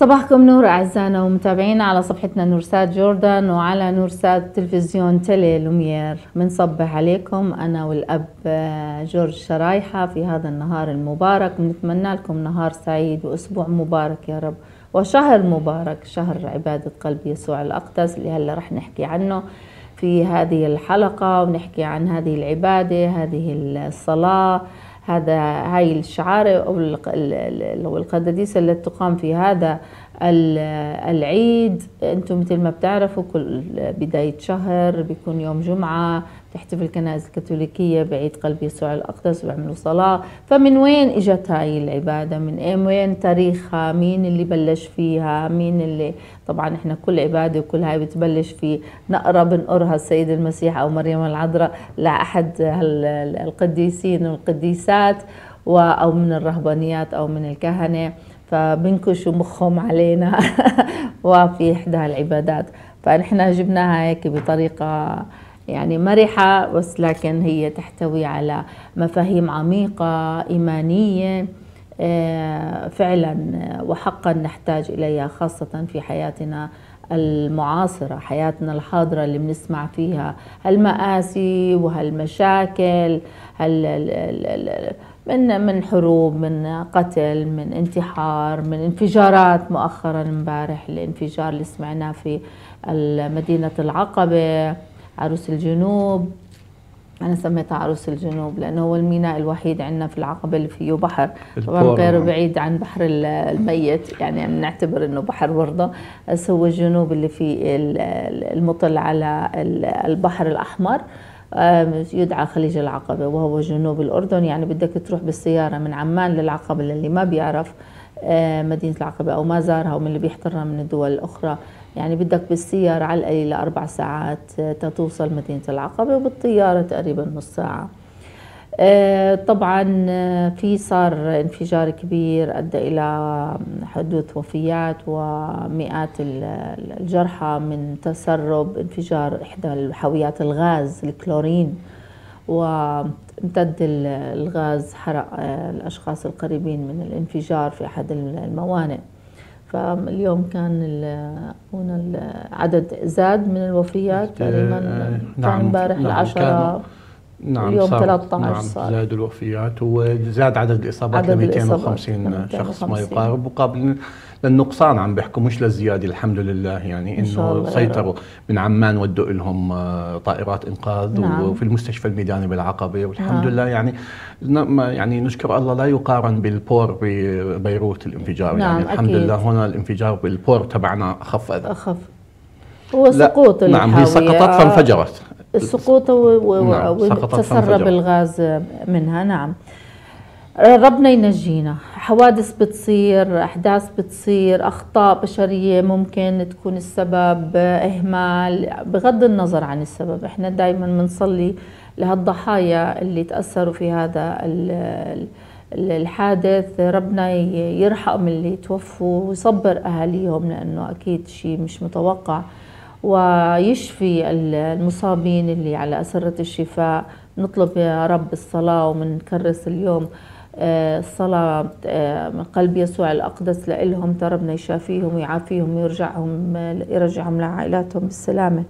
صباحكم نور أعزائنا ومتابعينا على صفحتنا نورسات جوردن وعلى نورسات تلفزيون تيلي لومير. بنصبح عليكم أنا والأب جورج شرايحة في هذا النهار المبارك. بنتمنى لكم نهار سعيد وأسبوع مبارك يا رب، وشهر مبارك، شهر عبادة قلب يسوع الأقدس اللي هلا رح نحكي عنه في هذه الحلقة، ونحكي عن هذه العبادة، هذه الصلاة، هاي الشعائر أو القداسيس التي تقام في هذا العيد. انتم مثل ما بتعرفوا كل بداية شهر بيكون يوم جمعة تحتفل الكنائس الكاثوليكية بعيد قلب يسوع الأقدس وبيعملوا صلاة. فمن وين اجت هاي العبادة؟ من وين تاريخها؟ مين اللي بلش فيها؟ مين اللي طبعا احنا كل عبادة وكل هاي بتبلش في نقرة بنقرها السيد المسيح أو مريم العذراء لأحد القديسين والقديسات أو من الرهبانيات أو من الكهنة، فبنكشوا مخهم علينا وفي إحدى العبادات. فنحن جبناها هيك بطريقة يعني مرحة، بس لكن هي تحتوي على مفاهيم عميقة إيمانية فعلا وحقا نحتاج إليها، خاصة في حياتنا المعاصرة، حياتنا الحاضرة اللي بنسمع فيها هالمآسي وهالمشاكل من حروب، من قتل، من انتحار، من انفجارات. مؤخرا امبارح الانفجار اللي سمعناه في مدينة العقبة، عروس الجنوب. أنا سميتها عروس الجنوب لأنه هو الميناء الوحيد عندنا في العقبة اللي فيه بحر، طبعا غير بعيد عن بحر الميت، يعني نعتبر إنه بحر برضه، بس هو الجنوب اللي فيه المطل على البحر الأحمر، يدعى خليج العقبة، وهو جنوب الأردن. يعني بدك تروح بالسيارة من عمان للعقبة، للي ما بيعرف مدينة العقبة أو ما زارها ومن اللي بيحضرها من الدول الأخرى، يعني بدك بالسيارة على القليل 4 ساعات توصل مدينة العقبة، وبالطيارة تقريبا نص ساعة. طبعا صار انفجار كبير أدى إلى حدوث وفيات ومئات الجرحى من تسرب انفجار إحدى الحاويات الغاز الكلورين، وامتد الغاز حرق الأشخاص القريبين من الانفجار في أحد الموانئ. فاليوم كان العدد زاد من الوفيات تقريبا، كان امبارح 10، اليوم 13. نعم صار زاد الوفيات وزاد عدد الإصابات ل 250 شخص ما يقارب، مقابل للنقصان عم بيحكوا مش للزيادة الحمد لله، يعني إنه سيطروا من عمان ودوا لهم طائرات إنقاذ. نعم. وفي المستشفى الميداني بالعقبة والحمد لله، يعني نشكر الله لا يقارن بالبور ببيروت الانفجار. نعم يعني الحمد لله هنا الانفجار بالبور تبعنا أخف هو سقوط نعم هي سقطت فانفجرت، السقوط وتسرب الغاز منها. نعم ربنا ينجينا. حوادث بتصير، أحداث بتصير، أخطاء بشرية ممكن تكون السبب، إهمال، بغض النظر عن السبب. إحنا دايما بنصلي لهالضحايا اللي تأثروا في هذا الحادث، ربنا يرحم اللي توفوا ويصبر أهاليهم، لأنه أكيد شيء مش متوقع، ويشفي المصابين اللي على أسرة الشفاء. نطلب يا رب الصلاة ومنكرس اليوم الصلاة من قلب يسوع الأقدس لإلهم، ربنا يشافيهم ويعافيهم ويرجعهم لعائلاتهم بالسلامة.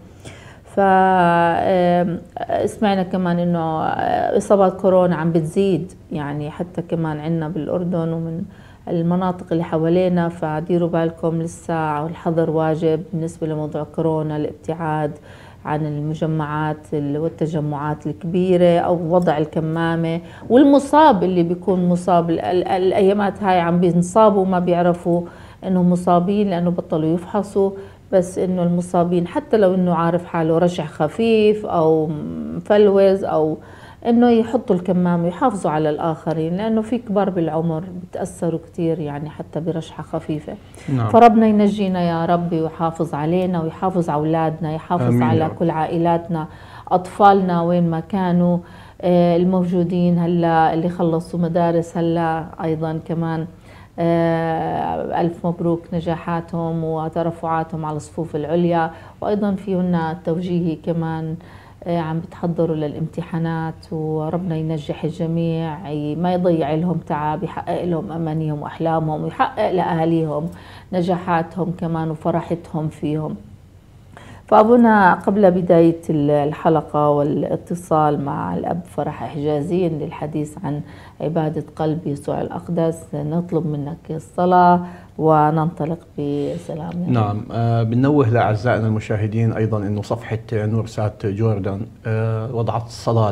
فسمعنا كمان إنه إصابات كورونا عم بتزيد، يعني حتى كمان عندنا بالأردن ومن المناطق اللي حوالينا، فديروا بالكم لسه، والحذر واجب بالنسبة لموضوع كورونا، الابتعاد عن المجمعات والتجمعات الكبيرة أو وضع الكمامة. والمصاب اللي بيكون مصاب الأيامات هاي عم بينصابوا وما بيعرفوا إنهم مصابين لأنه بطلوا يفحصوا، بس إنه المصابين حتى لو إنه عارف حاله رشح خفيف أو مفلوز، أو إنه يحطوا الكمامة ويحافظوا على الآخرين، لأنه في كبار بالعمر بتأثروا كتير يعني حتى برشحة خفيفة. نعم. فربنا ينجينا يا رب ويحافظ علينا ويحافظ على أولادنا، يحافظ على كل عائلاتنا، أطفالنا وين ما كانوا الموجودين هلا اللي خلصوا مدارس هلا أيضا كمان ألف مبروك نجاحاتهم وترفعاتهم على الصفوف العليا. وأيضا فيهن توجيهي كمان عم بتحضروا للامتحانات، وربنا ينجح الجميع، ما يضيع لهم تعب، يحقق لهم أمانيهم وأحلامهم، ويحقق لأهاليهم نجاحاتهم كمان وفرحتهم فيهم. فأبونا قبل بداية الحلقة والاتصال مع الأب فرح حجازي للحديث عن عبادة قلب يسوع الأقدس، نطلب منك الصلاة وننطلق بسلام. نعم، بنوه لأعزائنا المشاهدين أيضا أنه صفحة نور سات جوردن وضعت الصلاة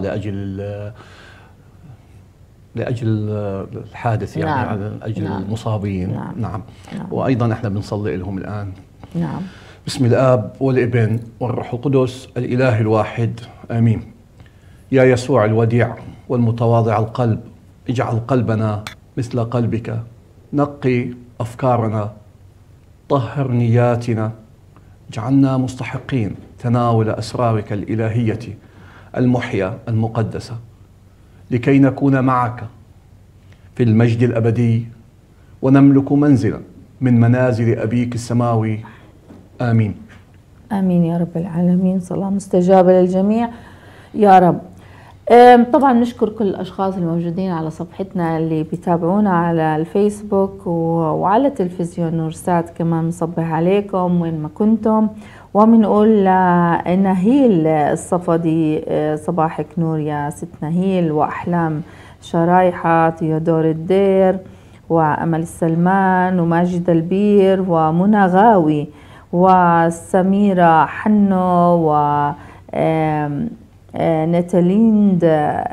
لأجل الحادث، يعني نعم. على أجل نعم. المصابين. نعم. نعم. نعم. وأيضا احنا بنصلي لهم الآن. نعم. بسم الآب والابن والروح القدس الإله الواحد، آمين. يا يسوع الوديع والمتواضع القلب، اجعل قلبنا مثل قلبك، نقي أفكارنا، طهر نياتنا، اجعلنا مستحقين تناول أسرارك الإلهية المحيا المقدسة، لكي نكون معك في المجد الأبدي ونملك منزلا من منازل أبيك السماوي، آمين. آمين يا رب العالمين. صلاة مستجابة للجميع يا رب. طبعا نشكر كل الأشخاص الموجودين على صفحتنا اللي بيتابعونا على الفيسبوك وعلى تلفزيون نورسات، كمان نصبح عليكم وين ما كنتم، ومنقول لنهيل الصفدي صباحك نور يا ست نهيل، وأحلام شرايحة، تيودور الدير، وأمل السلمان، وماجد البير، ومنى غاوي، وسميرة حنو، و ناتاليند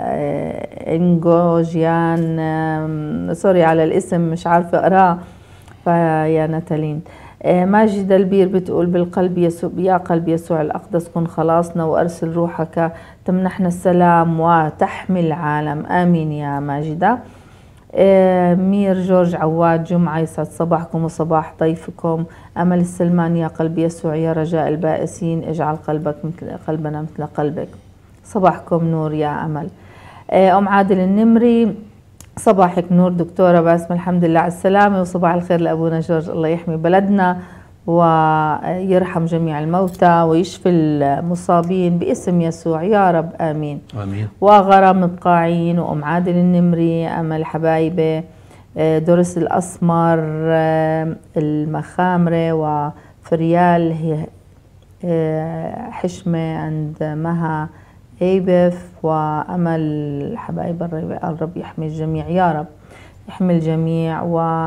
انجوجيان، سوري على الاسم مش عارفة اقراه، فيا ناتاليند. ماجد البير بتقول بالقلب يسوع، يا قلب يسوع الأقدس كن خلاصنا، وأرسل روحك تمنحنا السلام وتحمي العالم، آمين يا ماجدة. مير جورج عواد جمعة، يسعد صباحكم وصباح ضيفكم. أمل السلمان، يا قلب يسوع يا رجاء البائسين، اجعل قلبنا مثل قلبك، صباحكم نور يا أمل. أم عادل النمري، صباحك نور دكتورة باسم، الحمد لله على السلامة، وصباح الخير لأبونا جورج، الله يحمي بلدنا ويرحم جميع الموتى ويشفي المصابين باسم يسوع يا رب، آمين. آمين. وغرام القاعين، وأم عادل النمري، أمل حبايبة، درس الأسمر، المخامرة، وفريال حشمة عند مها ايبف، وأمل حبايب الرب يحمي الجميع يا رب، يحمي الجميع.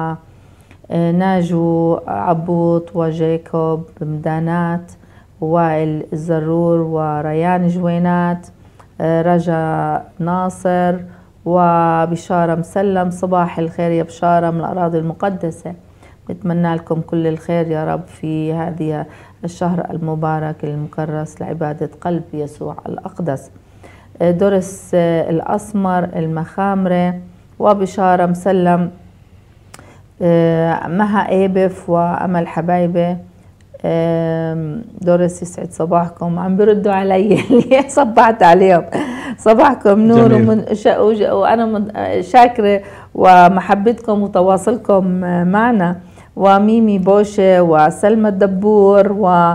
وناجو عبوط، وجايكوب مدانات، ووائل الزرور، وريان جوينات، رجا ناصر، وبشارة مسلم، صباح الخير يا بشارة من الأراضي المقدسة، نتمنى لكم كل الخير يا رب في هذه الشهر المبارك المكرس لعبادة قلب يسوع الأقدس. درس الأسمر، المخامرة، وبشارة مسلم، مها ايبف، وأمل حبايبة، درس يسعد صباحكم، عم بيردوا علي اللي صبحت عليهم، صباحكم نور. وأنا شاكرة ومحبتكم وتواصلكم معنا. وميمي بوشة، وسلمى الدبور، و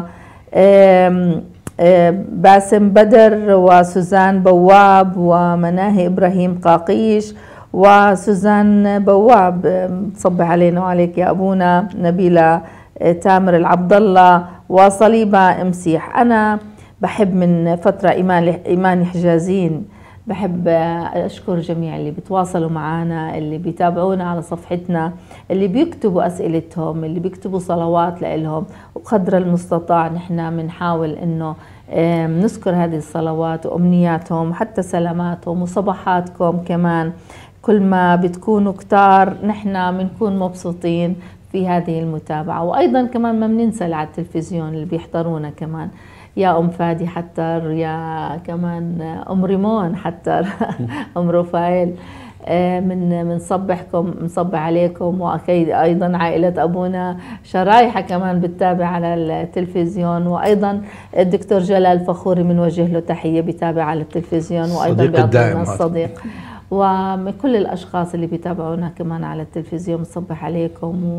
باسم بدر، وسوزان بواب، ومناهي إبراهيم قاقيش، وسوزان بواب تصبح علينا وعليك يا أبونا. نبيلة تامر العبد الله، وصليبة مسيح. أنا بحب من فترة إيماني حجازين، بحب أشكر جميع اللي بيتواصلوا معنا، اللي بيتابعونا على صفحتنا، اللي بيكتبوا أسئلتهم، اللي بيكتبوا صلوات لهم، وقدر المستطاع نحن بنحاول إنه نذكر هذه الصلوات وأمنياتهم، حتى سلاماتهم وصباحاتكم كمان. كل ما بتكونوا كتار نحن بنكون مبسوطين في هذه المتابعة. وأيضا كمان ما بننسى على التلفزيون اللي بيحضرونا كمان، يا أم فادي حتر، يا كمان أم ريمون حتر، أم رفائيل، من صبحكم، نصبح عليكم. وأكيد أيضا عائلة أبونا شرايحة كمان بتتابع على التلفزيون، وأيضا الدكتور جلال فخوري بنوجه له تحية، بيتابع على التلفزيون، وأيضا بيعطينا الصديق، ومن كل الأشخاص اللي بيتابعونا كمان على التلفزيون نصبح عليكم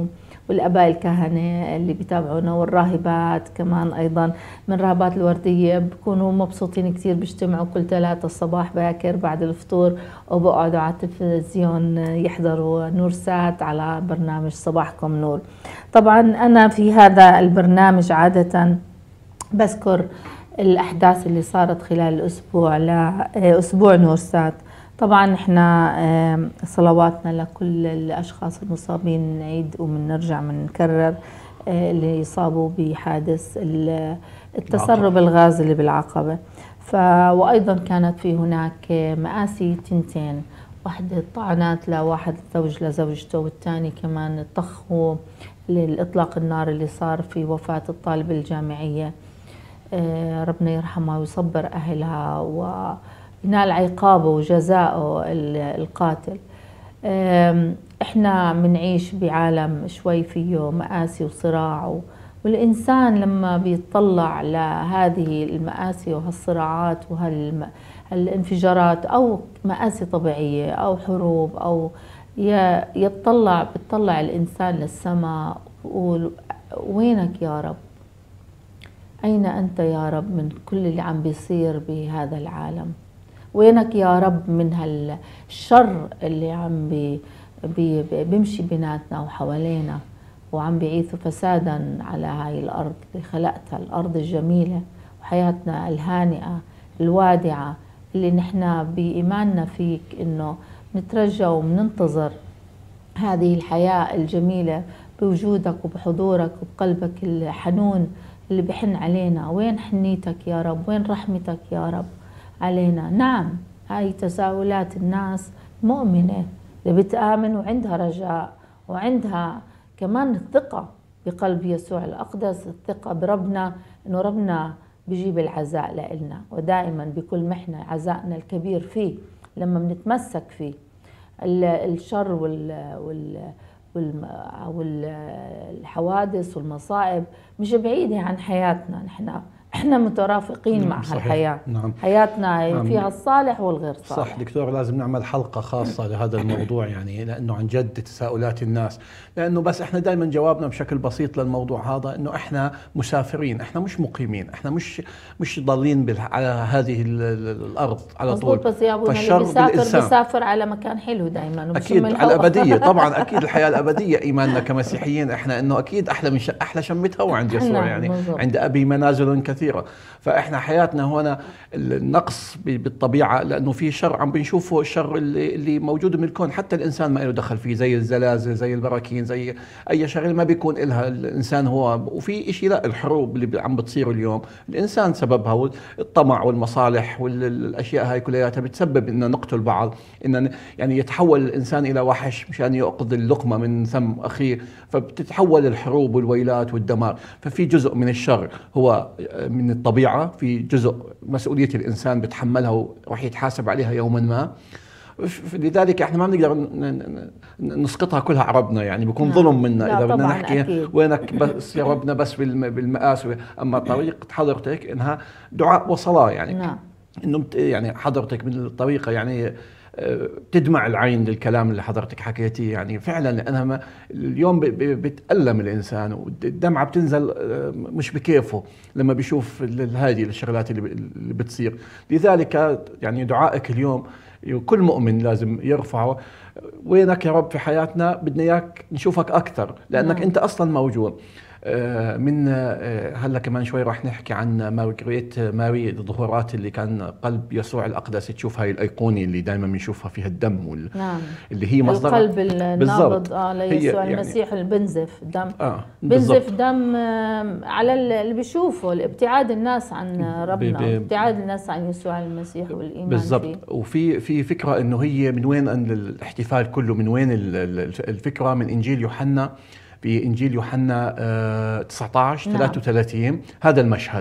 والآباء الكهنة اللي بيتابعونا، والراهبات كمان أيضا من راهبات الوردية بيكونوا مبسوطين كتير، بيجتمعوا كل 3 الصباح باكر بعد الفطور وبقعدوا على التلفزيون يحضروا نور سات على برنامج صباحكم نور. طبعا أنا في هذا البرنامج عادة بذكر الأحداث اللي صارت خلال الأسبوع لأسبوع نور سات. طبعا احنا صلواتنا لكل الأشخاص المصابين نعيد ومنرجع منكرر اللي يصابوا بحادث التسرب الغاز اللي بالعقبة. وأيضا كانت في هناك مآسي تنتين، واحدة طعنات لواحد زوج لزوجته، والثاني كمان طخوا للإطلاق النار اللي صار في وفاة الطالبة الجامعية. ربنا يرحمها ويصبر أهلها وينال عقابه وجزاءه القاتل. احنا منعيش بعالم شوي فيه مآسي وصراع، والإنسان لما بيطلع لهذه المآسي وهالصراعات وهالانفجارات أو مآسي طبيعية أو حروب أو بتطلع الإنسان للسماء ويقول وينك يا رب؟ أين أنت يا رب من كل اللي عم بيصير بهذا العالم؟ وينك يا رب من هالشر اللي عم بيمشي بيناتنا وحوالينا وعم بيعيثوا فسادا على هاي الأرض اللي خلقتها، الأرض الجميلة وحياتنا الهانئة الوادعة اللي نحن بإيماننا فيك إنه نترجى ومننتظر هذه الحياة الجميلة بوجودك وبحضورك وبقلبك الحنون اللي بحن علينا. وين حنيتك يا رب؟ وين رحمتك يا رب علينا؟ نعم، هاي تساؤلات الناس مؤمنة اللي بتآمن وعندها رجاء وعندها كمان الثقة بقلب يسوع الأقدس، الثقة بربنا إنه ربنا بيجيب العزاء لإلنا، ودائما بكل محنة عزائنا الكبير فيه لما بنتمسك فيه. الشر والحوادث والمصائب مش بعيدة عن حياتنا، احنا مترافقين مع هالحياة. نعم. حياتنا فيها الصالح والغير صالح. صح دكتور، لازم نعمل حلقة خاصة لهذا الموضوع يعني، لأنه عن جد تساؤلات الناس، لأنه بس احنا دائما جوابنا بشكل بسيط للموضوع هذا إنه احنا مسافرين، احنا مش مقيمين، احنا مش ضالين على هذه الأرض على طول. بس يا ابونا اللي بيسافر على مكان حلو دائما أكيد على الأبدية. طبعا أكيد الحياة الأبدية إيماننا كمسيحيين احنا إنه أكيد أحلى شمة هوا عند يسوع يعني. عند أبي منازل كثيرة. فإحنا حياتنا هنا النقص بالطبيعة، لأنه في شر عم بنشوفه، الشر اللي موجود من الكون حتى الإنسان ما له دخل فيه، زي الزلازل، زي البراكين، زي أي شغله ما بيكون إلها الإنسان هو. وفي إشي لا، الحروب اللي عم بتصير اليوم الإنسان سببها، الطمع والمصالح والأشياء هاي كلياتها بتسبب إن نقتل بعض، إن يعني يتحول الإنسان إلى وحش مشان يأخذ اللقمة من ثم أخيه، فبتتحول الحروب والويلات والدمار. ففي جزء من الشر هو من الطبيعة، في جزء مسؤولية الإنسان بتحملها وراح يتحاسب عليها يوما ما. لذلك احنا ما بنقدر نسقطها كلها على ربنا، يعني بيكون ظلم منا اذا بدنا نحكي أكيد. وينك بس يا ربنا بس بالمآس. اما طريقة حضرتك انها دعاء وصلاة يعني. نعم. انه يعني حضرتك من الطريقة يعني بتدمع العين للكلام اللي حضرتك حكيتيه، يعني فعلا انا اليوم بتألم الانسان والدمعه بتنزل مش بكيفه لما بيشوف هذه الشغلات اللي بتصير. لذلك يعني دعائك اليوم كل مؤمن لازم يرفعه، وينك يا رب في حياتنا، بدنا اياك نشوفك اكثر لانك انت اصلا موجود. من هلا كمان شوي راح نحكي عن ماري الظهورات اللي كان قلب يسوع الأقدس، تشوف هاي الأيقونة اللي دائما بنشوفها فيها الدم نعم. اللي هي مصدر القلب النابض ليسوع المسيح اللي بنزف دم. بنزف دم على اللي بيشوفه، الابتعاد الناس عن ربنا، ابتعاد الناس عن يسوع المسيح والإيمان بالضبط فيه. وفي فكرة إنه هي من وين الاحتفال كله، من وين الفكرة؟ من إنجيل يوحنا، في إنجيل يوحنا 19:33 هذا المشهد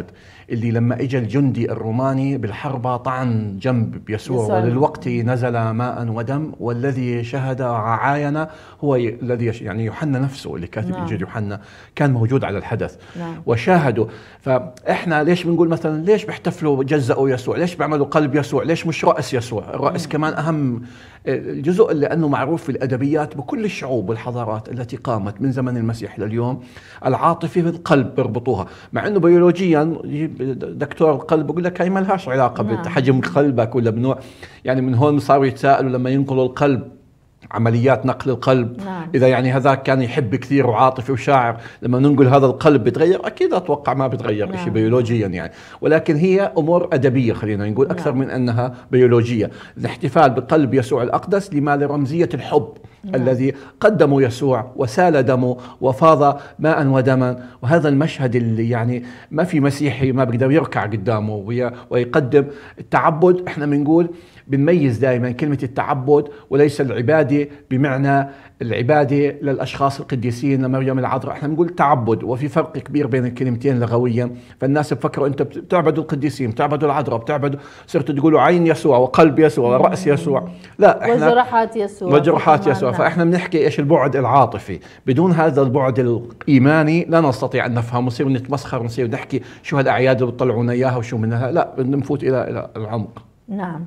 اللي لما اجى الجندي الروماني بالحربة طعن جنب يسوع وللوقت نزل ماء ودم، والذي شهد وعاين هو الذي يعني يوحنا نفسه اللي كاتب إنجيل يوحنا كان موجود على الحدث وشاهدوا. فإحنا ليش بنقول مثلا ليش بيحتفلوا جزأوا يسوع، ليش بيعملوا قلب يسوع، ليش مش رأس يسوع؟ الرأس كمان أهم الجزء، لأنه معروف في الأدبيات بكل الشعوب والحضارات التي قامت من زمن المسيح لليوم العاطفة في القلب بيربطوها، مع أنه بيولوجيا دكتور القلب بيقول لك هي ما لهاش علاقة بحجم قلبك ولا بنوع، يعني من هون صاروا يتساءلوا لما ينقلوا القلب عمليات نقل القلب إذا يعني هذاك كان يحب كثير وعاطفي وشاعر، لما ننقل هذا القلب بتغير؟ أكيد أتوقع ما بتغير شيء بيولوجيا يعني، ولكن هي أمور أدبية خلينا نقول أكثر من أنها بيولوجية. الاحتفال بقلب يسوع الأقدس لما لرمزية الحب الذي قدمه يسوع وسال دمه وفاض ماء ودما، وهذا المشهد اللي يعني ما في مسيحي ما بيقدر يركع قدامه ويقدم التعبد. احنا بنقول بنميز دائما كلمة التعبد وليس العبادة بمعنى العبادة للأشخاص القديسين لمريم العذراء، احنا بنقول تعبد، وفي فرق كبير بين الكلمتين لغويا. فالناس بفكروا انت بتعبدوا القديسين، بتعبدوا العذراء، بتعبدوا صرتوا تقولوا عين يسوع وقلب يسوع ورأس يسوع، لا احنا وجرحات يسوع وجرحات يسوع. فاحنا بنحكي ايش البعد العاطفي، بدون هذا البعد الإيماني لا نستطيع أن نفهم، ونصير نتمسخر ونصير نحكي شو هالأعياد اللي بتطلعونا إياها وشو منها، لا بدنا نفوت إلى العمق. نعم.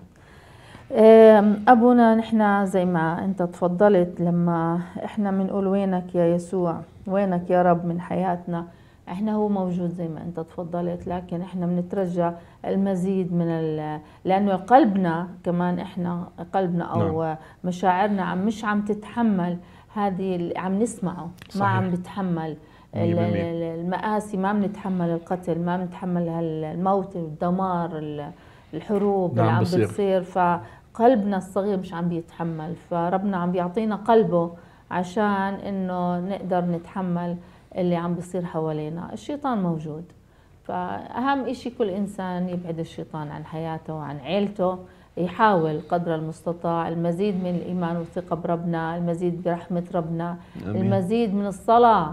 أبونا، نحن زي ما أنت تفضلت لما إحنا بنقول وينك يا يسوع، وينك يا رب من حياتنا، إحنا هو موجود زي ما أنت تفضلت، لكن إحنا بنترجى المزيد من لأنه قلبنا كمان، إحنا قلبنا أو مشاعرنا مش عم تتحمل هذه اللي عم نسمعه. صحيح. ما عم بتحمل المآسي، ما عم نتحمل القتل، ما عم نتحمل الموت والدمار، الحروب اللي عم بتصير، فقلبنا الصغير مش عم بيتحمل، فربنا عم بيعطينا قلبه عشان انه نقدر نتحمل اللي عم بيصير حوالينا. الشيطان موجود، فأهم إشي كل إنسان يبعد الشيطان عن حياته وعن عيلته، يحاول قدر المستطاع المزيد من الإيمان والثقة بربنا، المزيد برحمة ربنا، المزيد من الصلاة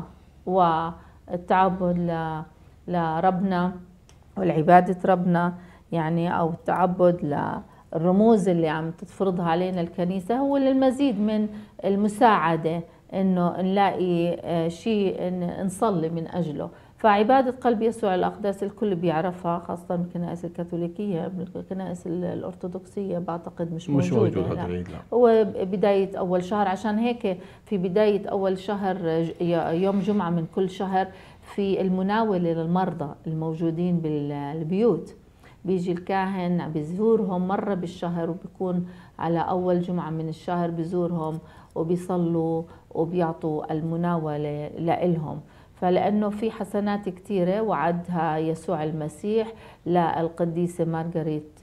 والتعبد لربنا والعبادة ربنا، يعني أو التعبد للرموز اللي عم تفرضها علينا الكنيسة، هو للمزيد من المساعدة إنه نلاقي شيء نصلي من أجله. فعبادة قلب يسوع الأقدس الكل بيعرفها، خاصة بالكنائس الكاثوليكية، بالكنائس الأرثوذكسية بعتقد مش موجود هذا. هو بداية أول شهر، عشان هيك في بداية أول شهر يوم جمعة من كل شهر في المناولة للمرضى الموجودين بالبيوت، بيجي الكاهن بيزورهم مرة بالشهر، وبيكون على أول جمعة من الشهر بيزورهم وبيصلوا وبيعطوا المناولة لإلهم. فلأنه في حسنات كثيرة وعدها يسوع المسيح للقديسة مارغريت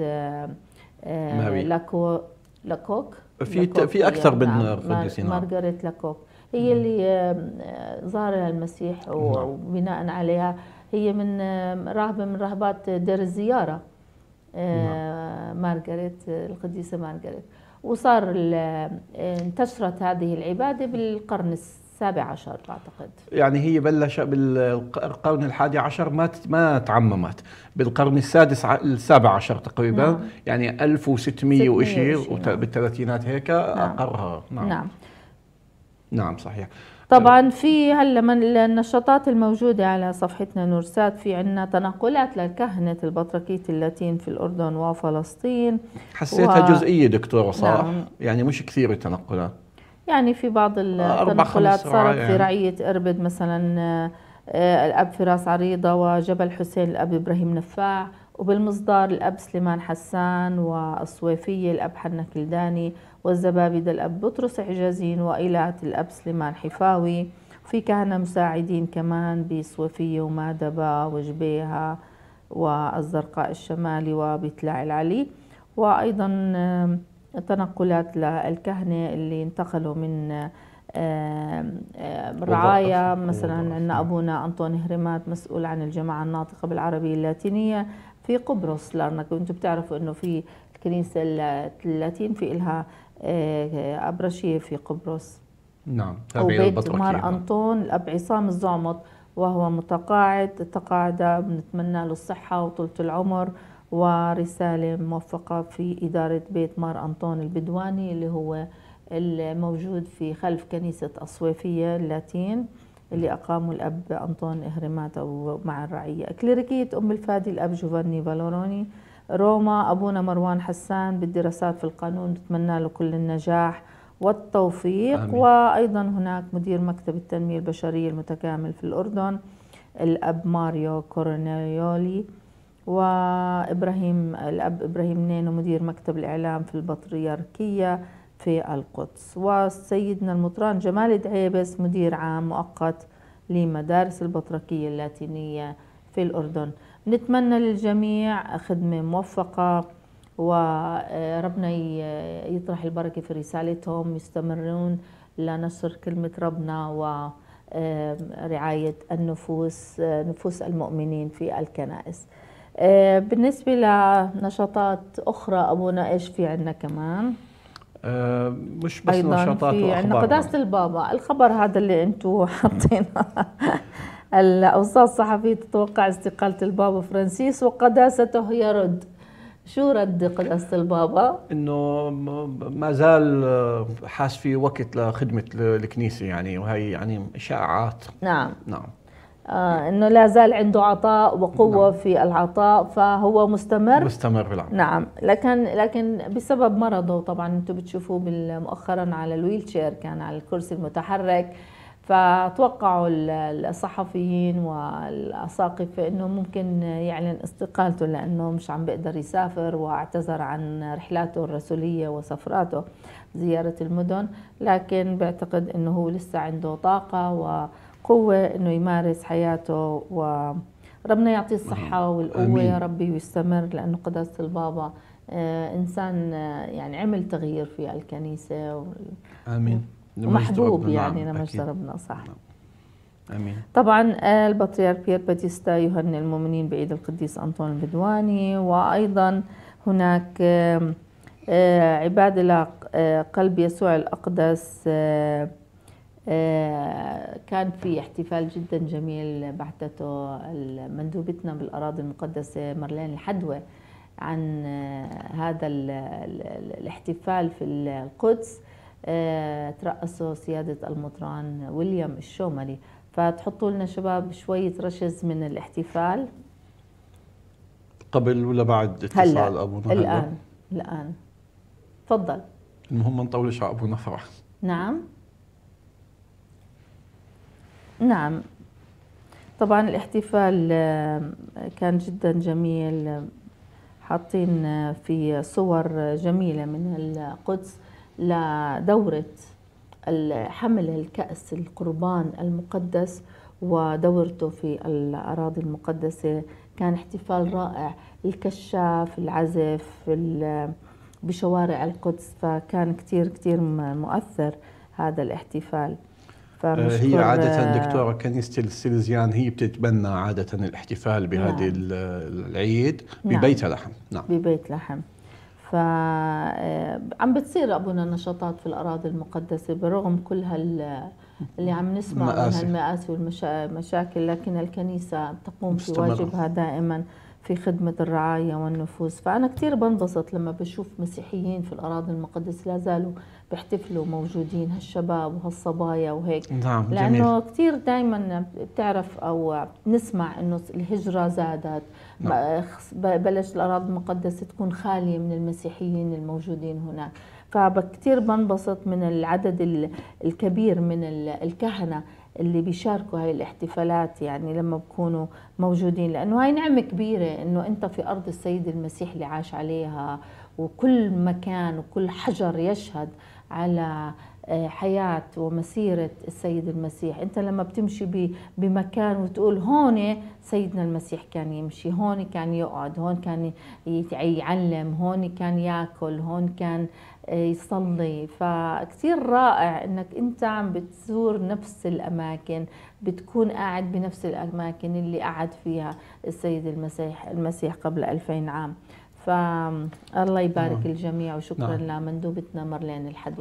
لاكوك. في أكثر من قديسين. مارغريت لاكوك هي اللي ظهر المسيح، وبناء عليها هي من راهبة من راهبات دير الزيارة. مارغريت، القديسة مارغريت. وصار انتشرت هذه العبادة بالقرن السابع عشر بعتقد. يعني هي بلش بالقرن الحادي عشر، ما تعممت بالقرن السابع عشر تقريبا. نعم. يعني 1600 وشيء بالثلاثينات هيك. نعم. أقرها. نعم صحيح. طبعا في هلا من النشاطات الموجودة على صفحتنا نورسات، في عنا تنقلات للكهنة البطركية اللاتين في الأردن وفلسطين. حسيتها جزئية دكتورة صح؟ نعم. يعني مش كثير التنقلات، يعني في بعض التنقلات صارت في رعية إربد مثلا الأب فراس عريضة، وجبل حسين الأب إبراهيم نفاع، وبالمصدار الأب سليمان حسان، والصويفية الأب حنا كلداني، والزبابدة الأب بطرس عجازين، وإيلات الأب سليمان حفاوي. في كهنة مساعدين كمان بصويفية ومادبة وجبيها والزرقاء الشمالي وبتلاع العلي. وأيضا تنقلات للكهنة اللي انتقلوا من رعاية، مثلا عندنا أبونا أنطوني هريمات مسؤول عن الجماعة الناطقة بالعربية اللاتينية في قبرص، لأنكم كنتوا بتعرفوا أنه في الكنيسة اللاتين في إلها أبرشية في قبرص. نعم. وبيت مار أنطون الأب عصام الزعمط وهو متقاعد. التقاعد بنتمنى له الصحة وطولة العمر ورسالة موفقة في إدارة بيت مار أنطون البدواني اللي هو الموجود في خلف كنيسة الصويفية اللاتين اللي أقاموا الأب أنطون إهرماتو مع الرعية. كليريكية أم الفادي الأب جوفاني فالوروني. روما أبونا مروان حسان بالدراسات في القانون، نتمنى له كل النجاح والتوفيق. آمين. وأيضا هناك مدير مكتب التنمية البشرية المتكامل في الأردن الأب ماريو كورونيولي. وإبراهيم الأب إبراهيم نينو مدير مكتب الإعلام في البطريركية في القدس. وسيدنا المطران جمال دعيبس مدير عام مؤقت لمدارس البطركية اللاتينية في الأردن. نتمنى للجميع خدمة موفقة وربنا يطرح البركة في رسالتهم، يستمرون لنشر كلمة ربنا ورعاية نفوس المؤمنين في الكنائس. بالنسبة لنشاطات أخرى أبونا إيش في عندنا كمان؟ مش بس نشاطات في عندنا قداسة البابا. الخبر هذا اللي انتم حاطينه الأوساط الصحفية تتوقع استقالة البابا فرانسيس وقداسته يرد. شو رد قداسة البابا؟ انه ما زال حاس في وقت لخدمة الكنيسة يعني، وهي يعني إشاعات. نعم. نعم. انه لا زال عنده عطاء وقوة. نعم. في العطاء، فهو مستمر في العمل. نعم. لكن بسبب مرضه طبعا انتم بتشوفوه مؤخرا على الويل شير، كان على الكرسي المتحرك، فتوقعوا الصحفيين والأساقفة انه ممكن يعلن استقالته لانه مش عم بيقدر يسافر، واعتذر عن رحلاته الرسولية وسفراته زيارة المدن. لكن بعتقد انه هو لسه عنده طاقة وقوة انه يمارس حياته، وربنا يعطيه الصحة والقوة. آمين. يا ربي ويستمر، لانه قداسة البابا انسان يعني عمل تغيير في الكنيسة آمين. ومحبوب يعني لمجد ربنا. صح. آمين. طبعا البطريرك بيير باتيستا يهنئ المؤمنين بعيد القديس أنطون البدواني. وأيضا هناك عبادة لقلب يسوع الأقدس. كان في احتفال جدا جميل بعثته مندوبتنا بالأراضي المقدسة مارلين الحدوة عن هذا الاحتفال في القدس. ترأسه سيادة المطران ويليام الشوملي. فتحطوا لنا شباب شوية رشز من الاحتفال. قبل ولا بعد اتصال أبونا؟ الآن تفضل. المهم ما نطولش على أبونا فرح. نعم. طبعا الاحتفال كان جدا جميل، حاطين في صور جميلة من القدس لدورة حمل الكأس القربان المقدس ودورته في الأراضي المقدسة. كان احتفال رائع، الكشاف، العزف بشوارع القدس، فكان كتير كتير مؤثر هذا الاحتفال. هي عادة دكتورة كنيسة السلزيان هي بتتبنى عادة الاحتفال بهذه العيد ببيت لحم. نعم. ببيت لحم. فعم بتصير أبونا نشاطات في الأراضي المقدسة برغم كل اللي عم نسمع من هالمآسي والمشاكل، لكن الكنيسة تقوم في واجبها دائما في خدمة الرعاية والنفوس. فأنا كتير بنبسط لما بشوف مسيحيين في الأراضي المقدسة لا زالوا بيحتفلوا موجودين، هالشباب وهالصبايا وهيك. نعم. لأنه كتير دايما بتعرف أو نسمع إنه الهجرة زادت. نعم. بلش الأراضي المقدسة تكون خالية من المسيحيين الموجودين هناك. فكتير بنبسط من العدد الكبير من الكهنة اللي بيشاركوا هاي الاحتفالات، يعني لما بكونوا موجودين، لأنه هاي نعمة كبيرة إنه أنت في أرض السيد المسيح اللي عاش عليها، وكل مكان وكل حجر يشهد على حياة ومسيرة السيد المسيح. أنت لما بتمشي بمكان وتقول هون سيدنا المسيح كان يمشي، هون كان يقعد، هون كان يعلم، هون كان يأكل، هون كان يصلي. فكتير رائع انك انت عم بتزور نفس الاماكن، بتكون قاعد بنفس الاماكن اللي قعد فيها السيد المسيح قبل 2000 عام. فالله يبارك الجميع، وشكرا لمندوبتنا مارلين الحدوة.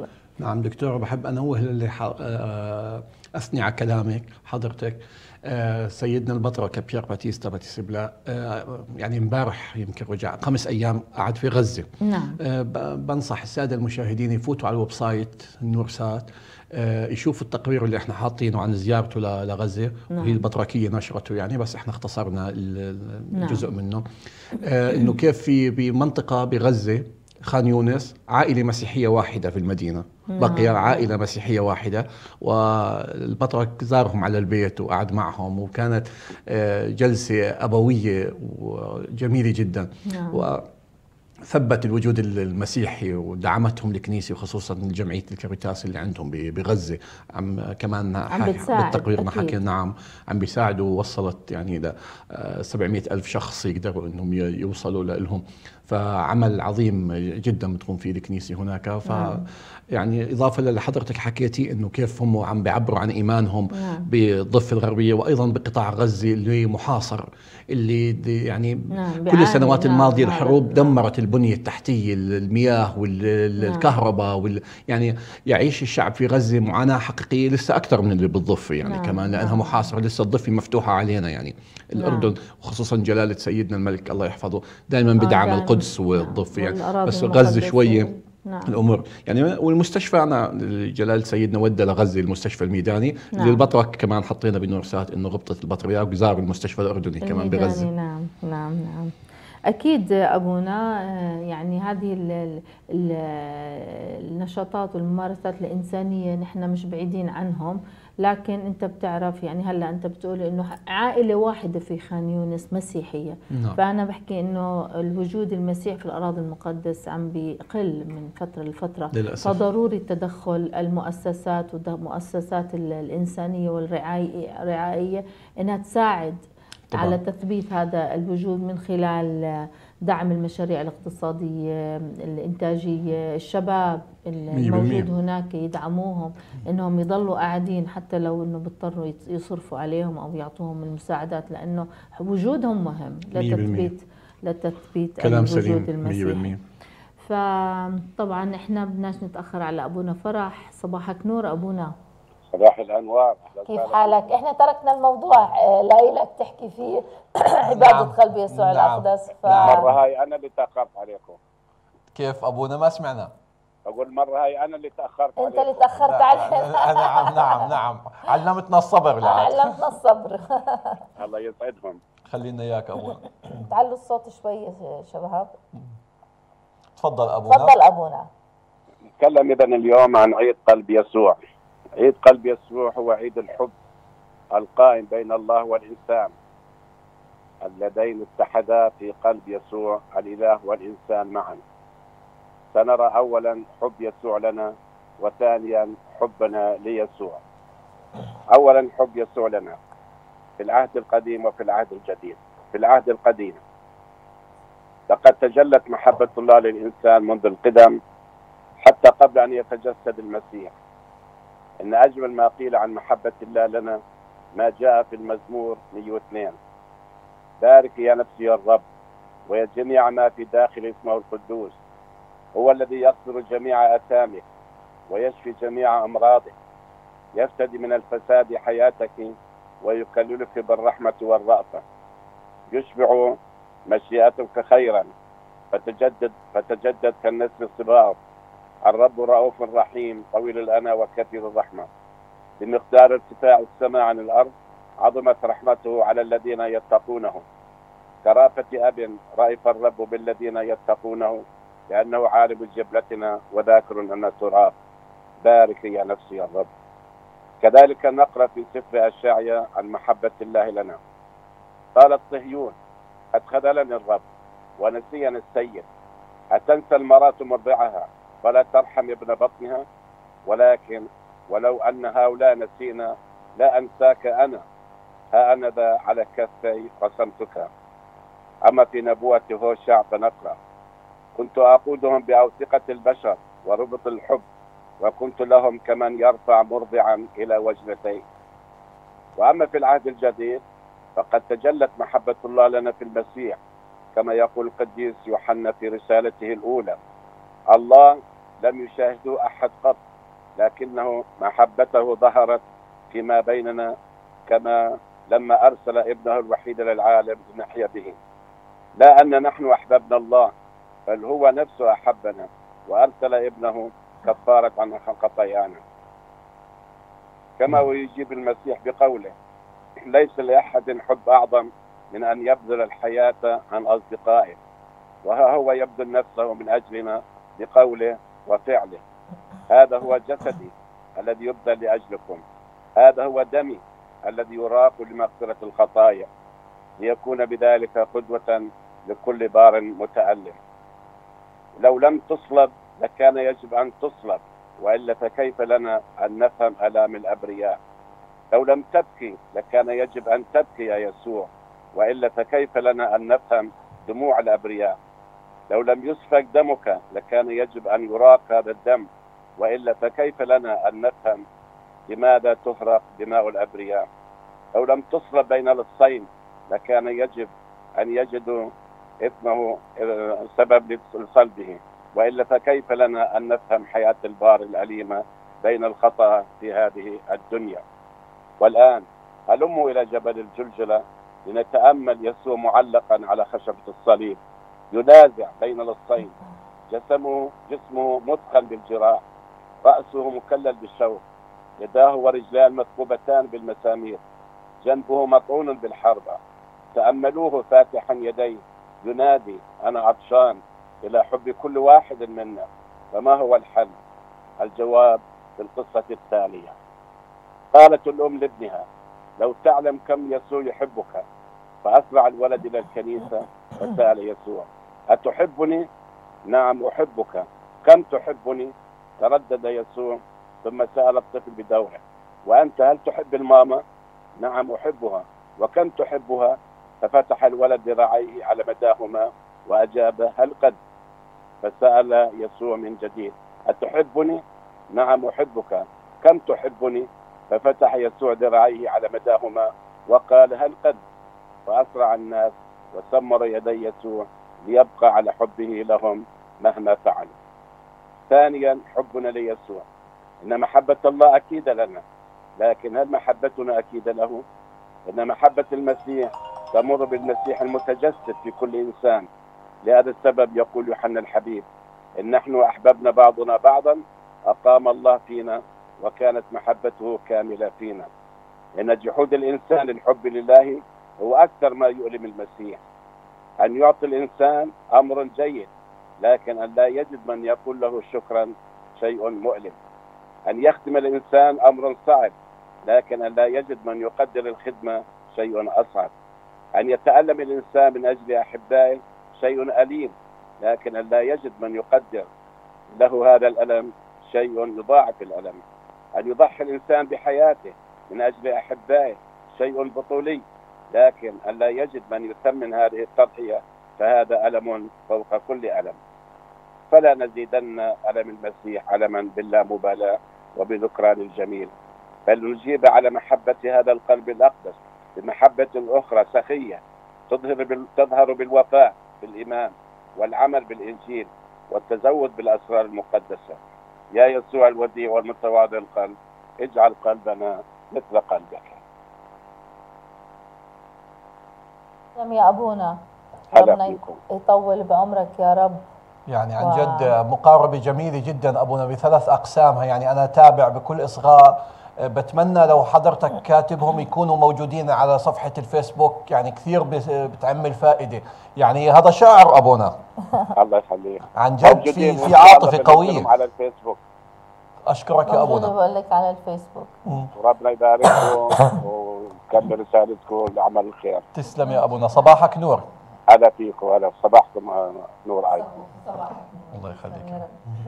نعم دكتور، بحب أنوه اللي أثني على كلامك حضرتك. سيدنا البطرك بيير باتيستا باتيسيبلا يعني امبارح يمكن رجع 5 أيام قعد في غزة. نعم. بنصح السادة المشاهدين يفوتوا على الويب سايت النورسات، يشوفوا التقرير اللي احنا حاطينه عن زيارته لغزة. نعم. وهي البطركية نشرته يعني، بس احنا اختصرنا الجزء نعم. منه. انه كيف في بمنطقة بغزة خان يونس عائلة مسيحية واحدة في المدينة. نعم. بقي عائلة مسيحية واحدة، والبطرك زارهم على البيت وقعد معهم، وكانت جلسة أبوية وجميلة جدا. نعم. ثبت الوجود المسيحي ودعمتهم الكنيسة، وخصوصا جمعية الكاريتاس اللي عندهم بغزة. كمان بالتقرير ما حكي نعم عم بيساعدوا، وصلت يعني إلى 700 ألف شخص يقدروا أنهم يوصلوا لهم. فعمل عظيم جدا بتقوم فيه الكنيسة هناك. يعني إضافة لحضرتك حكيتي أنه كيف هم عم بيعبروا عن إيمانهم بالضفة الغربية، وأيضا بقطاع غزة اللي محاصر، اللي يعني كل السنوات الماضية الحروب دمرت البنية التحتية، المياه والكهرباء يعني يعيش الشعب في غزة معاناة حقيقية لسه أكثر من اللي بالضفة يعني. كمان لأنها محاصرة، لسه الضفة مفتوحة علينا يعني. الأردن وخصوصا جلالة سيدنا الملك الله يحفظه دائما بدعم القدس والضفة يعني، بس غزة شوية الأمور يعني. والمستشفى أنا جلال سيدنا ودى لغزة المستشفى الميداني. اللي البطرك كمان حطينا بالنورسات إنه ربطة البطريرك زار المستشفى الأردني كمان بغزة. نعم نعم نعم أكيد أبونا. يعني هذه النشاطات والممارسات الإنسانية نحن مش بعيدين عنهم، لكن أنت بتعرف يعني هلأ أنت بتقول إنه عائلة واحدة في خان يونس مسيحية. نعم. فأنا بحكي إنه الوجود المسيح في الأراضي المقدس عم بيقل من فترة لفترة للأسف. فضروري تدخل المؤسسات والمؤسسات الإنسانية والرعائية إنها تساعد طبعا على تثبيت هذا الوجود من خلال دعم المشاريع الاقتصادية الإنتاجية. الشباب الموجود هناك يدعموهم إنهم يضلوا قاعدين حتى لو إنه بيضطروا يصرفوا عليهم أو يعطوهم المساعدات، لأنه وجودهم مهم لتثبيت الوجود المسيحي. فطبعا إحنا بدناش نتأخر على أبونا فرح. صباحك نور أبونا. صباح الأنوار. كيف حالك؟ احنا تركنا الموضوع لك تحكي فيه عبادة قلب يسوع الأقدس. مرة هاي أنا اللي تأخرت عليكم. كيف أبونا ما سمعنا؟ أقول مرة هاي أنا اللي تأخرت عليكم. أنت اللي تأخرت علينا. نعم علمتنا الصبر. علمتنا الصبر. الله يسعدهم. خلينا إياك أبونا. تعلوا الصوت شوي شباب. تفضل أبونا. تفضل أبونا. نتكلم إذا اليوم عن عيد قلب يسوع. عيد قلب يسوع هو عيد الحب القائم بين الله والإنسان، اللذين اتحدا في قلب يسوع الإله والإنسان معا. سنرى أولا حب يسوع لنا، وثانيا حبنا ليسوع. أولا حب يسوع لنا في العهد القديم وفي العهد الجديد. في العهد القديم لقد تجلت محبة الله للإنسان منذ القدم حتى قبل أن يتجسد المسيح. إن أجمل ما قيل عن محبة الله لنا ما جاء في المزمور 102: بارك يا نفسي يا الرب ويا جميع ما في داخل اسمه القدوس، هو الذي يغفر جميع آثامك ويشفي جميع أمراضك، يفتدي من الفساد حياتك ويكللك بالرحمة والرأفة، يشبع مشيئتك خيرا فتجدد كالنسر الصباغ. الرب رؤوف رحيم طويل الأنى وكثير الرحمة، بمقدار ارتفاع السماء عن الأرض عظمت رحمته على الذين يتقونه. كرافة أب رأف الرب بالذين يتقونه، لأنه عالم جبلتنا وذاكر أن تراب. بارك يا نفسي يا الرب. كذلك نقرأ في سفر أشعياء عن محبة الله لنا. قالت صهيون: قد خذلني الرب ونسيني السيد. أتنسى المرأة مرضعها فلا ترحم ابن بطنها؟ ولكن ولو أن هؤلاء نسينا لا أنساك أنا، ها أنا ذا على كفي قسمتك. أما في نبوة هوشع فنقرأ: كنت أقودهم بأوثقة البشر وربط الحب، وكنت لهم كمن يرفع مرضعا إلى وجنتيه. وأما في العهد الجديد فقد تجلت محبة الله لنا في المسيح، كما يقول القديس يوحنا في رسالته الأولى: الله لم يشاهده أحد قط، لكنه محبته ظهرت فيما بيننا، كما لما أرسل ابنه الوحيد للعالم لنحيا به. لا أن نحن أحببنا الله، بل هو نفسه أحبنا وأرسل ابنه كفارة عن خطايانا. كما ويجيب المسيح بقوله: ليس لأحد حب أعظم من أن يبذل الحياة عن أصدقائه، وها هو يبذل نفسه من أجلنا بقوله وفعله: هذا هو جسدي الذي يبذل لأجلكم، هذا هو دمي الذي يراق لمغفرة الخطايا، ليكون بذلك قدوة لكل بار متألم. لو لم تصلب لكان يجب أن تصلب، وإلا فكيف لنا أن نفهم آلام الأبرياء؟ لو لم تبكي لكان يجب أن تبكي يا يسوع، وإلا فكيف لنا أن نفهم دموع الأبرياء؟ لو لم يسفك دمك لكان يجب أن يراق هذا الدم، وإلا فكيف لنا أن نفهم لماذا تهرق دماء الأبرياء؟ لو لم تصلب بين لصين لكان يجب أن يجدوا إثمه سبب لصلبه، وإلا فكيف لنا أن نفهم حياة البار الأليمة بين الخطأ في هذه الدنيا؟ والآن هلموا إلى جبل الجلجلة لنتأمل يسوع معلقا على خشبة الصليب ينازع بين لصين، جسمه مثقل بالجراح، رأسه مكلل بالشوك، يداه ورجلان مثقوبتان بالمسامير، جنبه مطعون بالحربة. تأملوه فاتحا يديه ينادي: أنا عطشان إلى حب كل واحد منا. فما هو الحل؟ الجواب في القصة التالية. قالت الأم لابنها: لو تعلم كم يسوع يحبك. فأسرع الولد إلى الكنيسة وسأل يسوع: أتحبني؟ نعم أحبك. كم تحبني؟ تردد يسوع، ثم سأل الطفل بدوره: وأنت هل تحب الماما؟ نعم أحبها. وكم تحبها؟ ففتح الولد ذراعيه على مداهما وأجاب: هل قد؟ فسأل يسوع من جديد: أتحبني؟ نعم أحبك. كم تحبني؟ ففتح يسوع ذراعيه على مداهما وقال: هل قد؟ فأسرع الناس وسمر يدي يسوع ليبقى على حبه لهم مهما فعل. ثانيا، حبنا ليسوع. إن محبة الله أكيدة لنا، لكن هل محبتنا أكيدة له؟ إن محبة المسيح تمر بالمسيح المتجسد في كل إنسان. لهذا السبب يقول يوحنا الحبيب: إن نحن أحببنا بعضنا بعضا أقام الله فينا، وكانت محبته كاملة فينا. إن جحود الإنسان للحب لله هو أكثر ما يؤلم المسيح. أن يعطي الإنسان أمر جيد، لكن أن لا يجد من يقول له شكرا شيء مؤلم. أن يخدم الإنسان أمر صعب، لكن أن لا يجد من يقدر الخدمة شيء أصعب. أن يتألم الإنسان من أجل أحبائه شيء أليم، لكن أن لا يجد من يقدر له هذا الألم شيء يضاعف الألم. أن يضحي الإنسان بحياته من أجل أحبائه شيء بطولي، لكن أن لا يجد من يثمن هذه التضحية فهذا ألم فوق كل ألم. فلا نزيدن ألم المسيح ألما باللامبالاة وبذكران الجميل، بل نجيب على محبة هذا القلب الأقدس بمحبة أخرى سخية تظهر بالوفاء بالإيمان والعمل بالإنجيل والتزود بالأسرار المقدسة. يا يسوع الوديع والمتواضع القلب، اجعل قلبنا مثل قلبك. يا أبونا، ربنا يطول بعمرك يا رب. يعني عن جد مقاربة جميلة جدا أبونا بثلاث أقسامها. يعني أنا تابع بكل إصغاء. بتمنى لو حضرتك كاتبهم يكونوا موجودين على صفحة الفيسبوك، يعني كثير بتعمل فائدة. يعني هذا شاعر أبونا. الله يخليك. عن جد في عاطفة قوية على الفيسبوك. أشكرك يا أبونا. بقول لك على الفيسبوك. وربنا يبارككم وكمل رسالتكم لعمل الخير. تسلم يا أبونا، صباحك نور. هلا فيكم، هلا صباحكم نور أيضا. الله يخليك.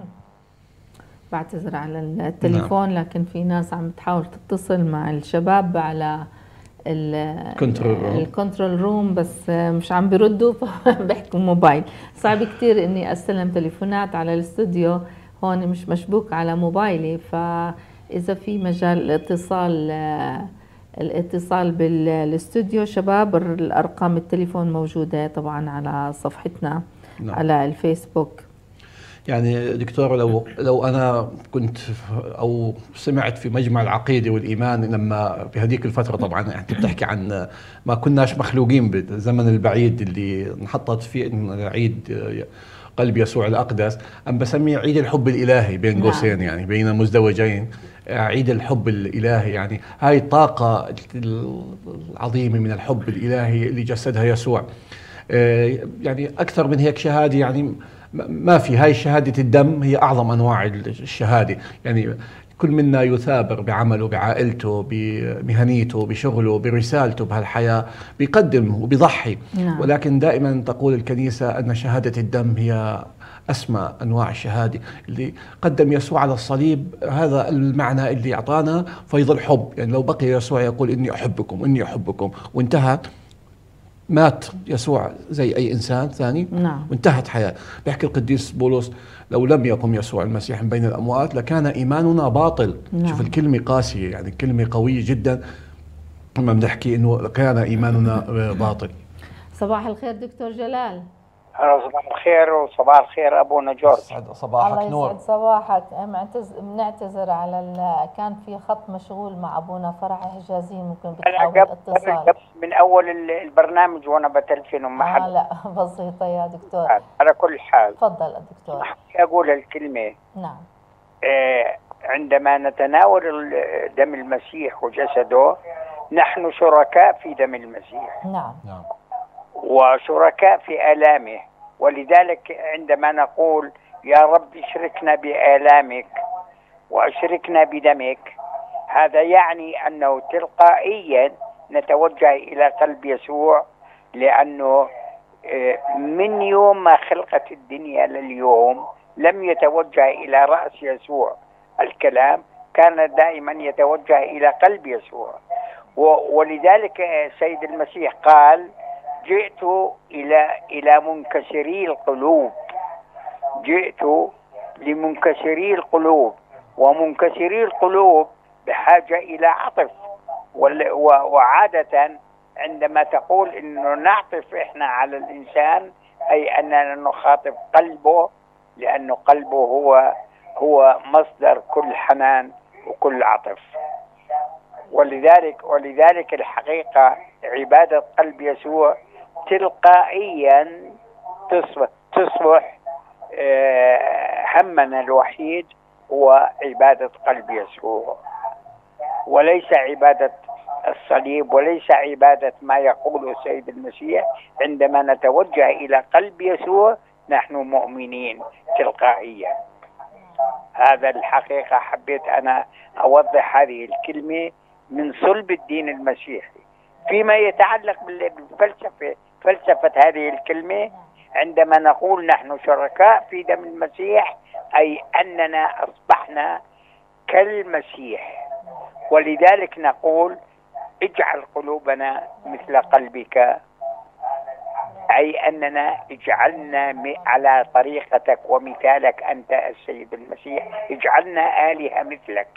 بعتذر على التليفون، لكن في ناس عم تحاول تتصل مع الشباب على الكنترول روم بس مش عم بيردوا، فبحكوا موبايل. صعب كتير اني استلم تليفونات على الاستوديو، هون مش مشبوك على موبايلي. فاذا في مجال الاتصال بالاستوديو شباب، الارقام التليفون موجودة طبعا على صفحتنا على الفيسبوك. يعني دكتور، لو انا كنت او سمعت في مجمع العقيده والايمان لما في هذيك الفتره، طبعا انت بتحكي عن ما كناش مخلوقين بالزمن البعيد اللي انحطت فيه عيد قلب يسوع الأقدس، أنا بسميه عيد الحب الإلهي بين قوسين، يعني بين مزدوجين، عيد الحب الإلهي. يعني هاي الطاقة العظيمة من الحب الإلهي اللي جسدها يسوع. يعني أكثر من هيك شهادة يعني ما في. هاي شهادة الدم هي أعظم أنواع الشهادة. يعني كل منا يثابر بعمله، بعائلته، بمهنيته، بشغله، برسالته بهالحياة، بيقدم وبيضحي. ولكن دائما تقول الكنيسة أن شهادة الدم هي أسمى أنواع الشهادة اللي قدم يسوع على الصليب. هذا المعنى اللي أعطانا فيض الحب. يعني لو بقي يسوع يقول إني أحبكم إني أحبكم وانتهى، مات يسوع زي أي إنسان ثاني. وانتهت حياة. بيحكي القديس بولس: لو لم يقم يسوع المسيح من بين الأموات لكان إيماننا باطل. شوف الكلمة قاسية، يعني كلمة قوية جدا لما بنحكي إنه كان إيماننا باطل. صباح الخير دكتور جلال. صباح الخير وصباح الخير أبونا جورج. صباحك نور. الله يسعد صباحك. بنعتذر على كان في خط مشغول مع أبونا فرح حجازي، ممكن بتحاول اتصال من أول البرنامج وأنا بتلفن وما حد. لا بسيطة يا دكتور. على كل حال تفضل دكتور. أقول الكلمة. نعم. عندما نتناول دم المسيح وجسده نحن شركاء في دم المسيح. نعم. وشركاء في آلامه. ولذلك عندما نقول يا رب اشركنا بآلامك واشركنا بدمك، هذا يعني أنه تلقائيا نتوجه إلى قلب يسوع، لأنه من يوم ما خلقت الدنيا لليوم لم يتوجه إلى رأس يسوع الكلام، كان دائما يتوجه إلى قلب يسوع. ولذلك سيد المسيح قال: جئت إلى منكسري القلوب. جئت لمنكسري القلوب، ومنكسري القلوب بحاجة إلى عطف. وعادة عندما تقول إنه نعطف إحنا على الإنسان، أي أننا نخاطب قلبه، لأنه قلبه هو مصدر كل حنان وكل عطف. ولذلك الحقيقة عبادة قلب يسوع تلقائيا تصبح همنا الوحيد هو عبادة قلب يسوع، وليس عبادة الصليب، وليس عبادة ما يقوله السيد المسيح. عندما نتوجه إلى قلب يسوع نحن مؤمنين تلقائيا. هذا الحقيقة حبيت أنا أوضح هذه الكلمة من صلب الدين المسيحي. فيما يتعلق بالفلسفة، فلسفة هذه الكلمة، عندما نقول نحن شركاء في دم المسيح أي أننا أصبحنا كالمسيح. ولذلك نقول اجعل قلوبنا مثل قلبك، أي أننا اجعلنا على طريقتك ومثالك أنت السيد المسيح، اجعلنا آلهة مثلك.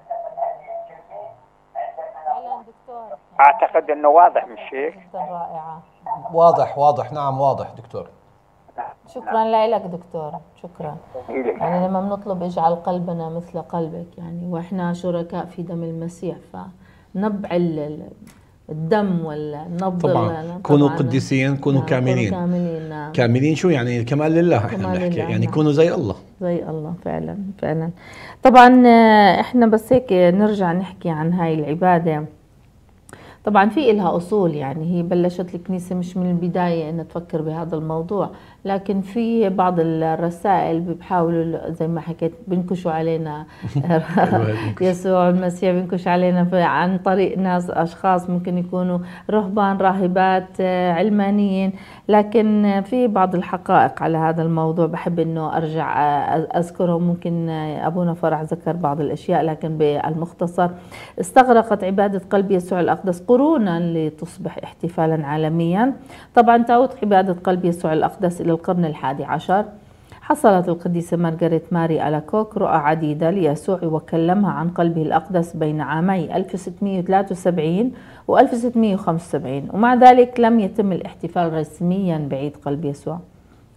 أعتقد أنه واضح مش هيك؟ جدا رائعة. واضح نعم واضح دكتور. شكرا لك دكتور، شكرا. يعني لما بنطلب اجعل قلبنا مثل قلبك، يعني واحنا شركاء في دم المسيح، فنبع الدم والنبض طبعا كونوا قديسين، كونوا كاملين. كاملين شو يعني؟ كمال لله. احنا بنحكي يعني كونوا زي الله. زي الله فعلا. طبعا احنا بس هيك نرجع نحكي عن هاي العبادة. طبعا في إلها أصول، يعني هي بلشت الكنيسة مش من البداية أن تفكر بهذا الموضوع، لكن في بعض الرسائل بيحاولوا زي ما حكيت بنكشوا علينا يسوع المسيح بنكش علينا عن طريق ناس أشخاص ممكن يكونوا رهبان راهبات علمانيين، لكن في بعض الحقائق على هذا الموضوع بحب أنه أرجع أذكرهم. ممكن أبونا فرح ذكر بعض الأشياء، لكن بالمختصر استغرقت عبادة قلب يسوع الأقدس قرونا لتصبح احتفالا عالميا. طبعا تعود عبادة قلب يسوع الأقدس إلى القرن ال11. حصلت القديسة مارغريت ماري ألاكوك رؤى عديدة ليسوع وكلمها عن قلبه الأقدس بين عامي 1673 و 1675، ومع ذلك لم يتم الاحتفال رسميا بعيد قلب يسوع.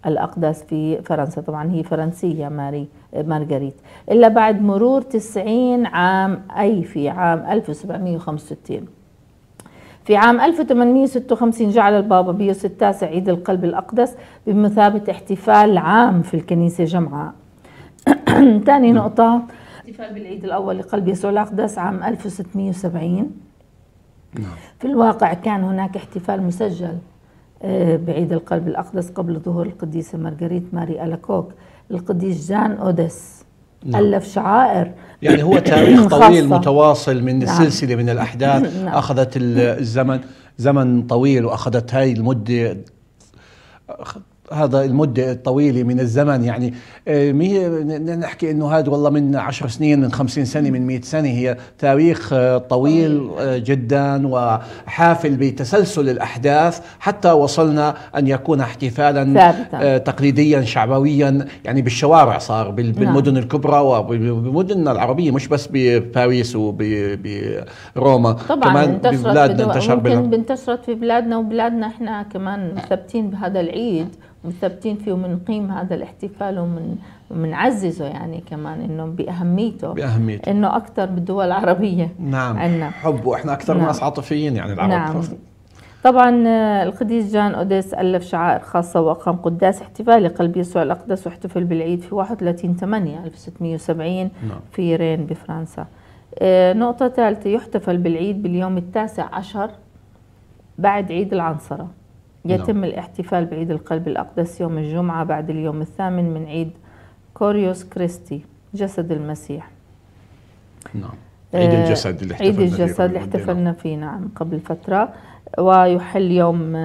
الأقدس في فرنسا. طبعا هي فرنسية مارغريت، إلا بعد مرور 90 عام، أي في عام 1765. في عام 1856 جعل البابا بيوس التاسع عيد القلب الأقدس بمثابة احتفال عام في الكنيسة جمعاء. ثاني نقطة، احتفال بالعيد الأول لقلب يسوع الأقدس عام 1670. في الواقع كان هناك احتفال مسجل بعيد القلب الأقدس قبل ظهور القديسة مارغريت ماري ألاكوك. القديس جان أوديس ألف شعائر، يعني هو تاريخ طويل متواصل من سلسلة من الأحداث. أخذت الزمن زمن طويل، وأخذت هاي المدة، هذا المدة الطويلة من الزمن. يعني نحكي انه هذا والله من 10 سنين، من 50 سنة، من 100 سنة. هي تاريخ طويل جدا وحافل بتسلسل الأحداث حتى وصلنا أن يكون احتفالا تقليديا شعبويا، يعني بالشوارع، صار بالمدن الكبرى وبمدننا العربية، مش بس بباريس وبروما، كمان ببلادنا انتشرت في بلادنا، وبلادنا احنا كمان مثبتين بهذا العيد، مثبتين فيه، ومنقيم هذا الاحتفال ومنعززه يعني كمان انه بأهميته انه اكثر بالدول العربية. نعم عنا حب، واحنا اكثر ناس عاطفيين يعني العرب. نعم. طبعا القديس جان أوديس ألف شعائر خاصة وأقام قداس احتفال لقلب يسوع الأقدس، واحتفل بالعيد في 31/8/1670 في رين بفرنسا. نقطة ثالثة، يحتفل بالعيد باليوم 19 بعد عيد العنصرة. يتم الاحتفال بعيد القلب الأقدس يوم الجمعة بعد اليوم 8 من عيد كوريوس كريستي، جسد المسيح. نعم، عيد الجسد اللي احتفلنا فيه نعم قبل فترة. ويحل يوم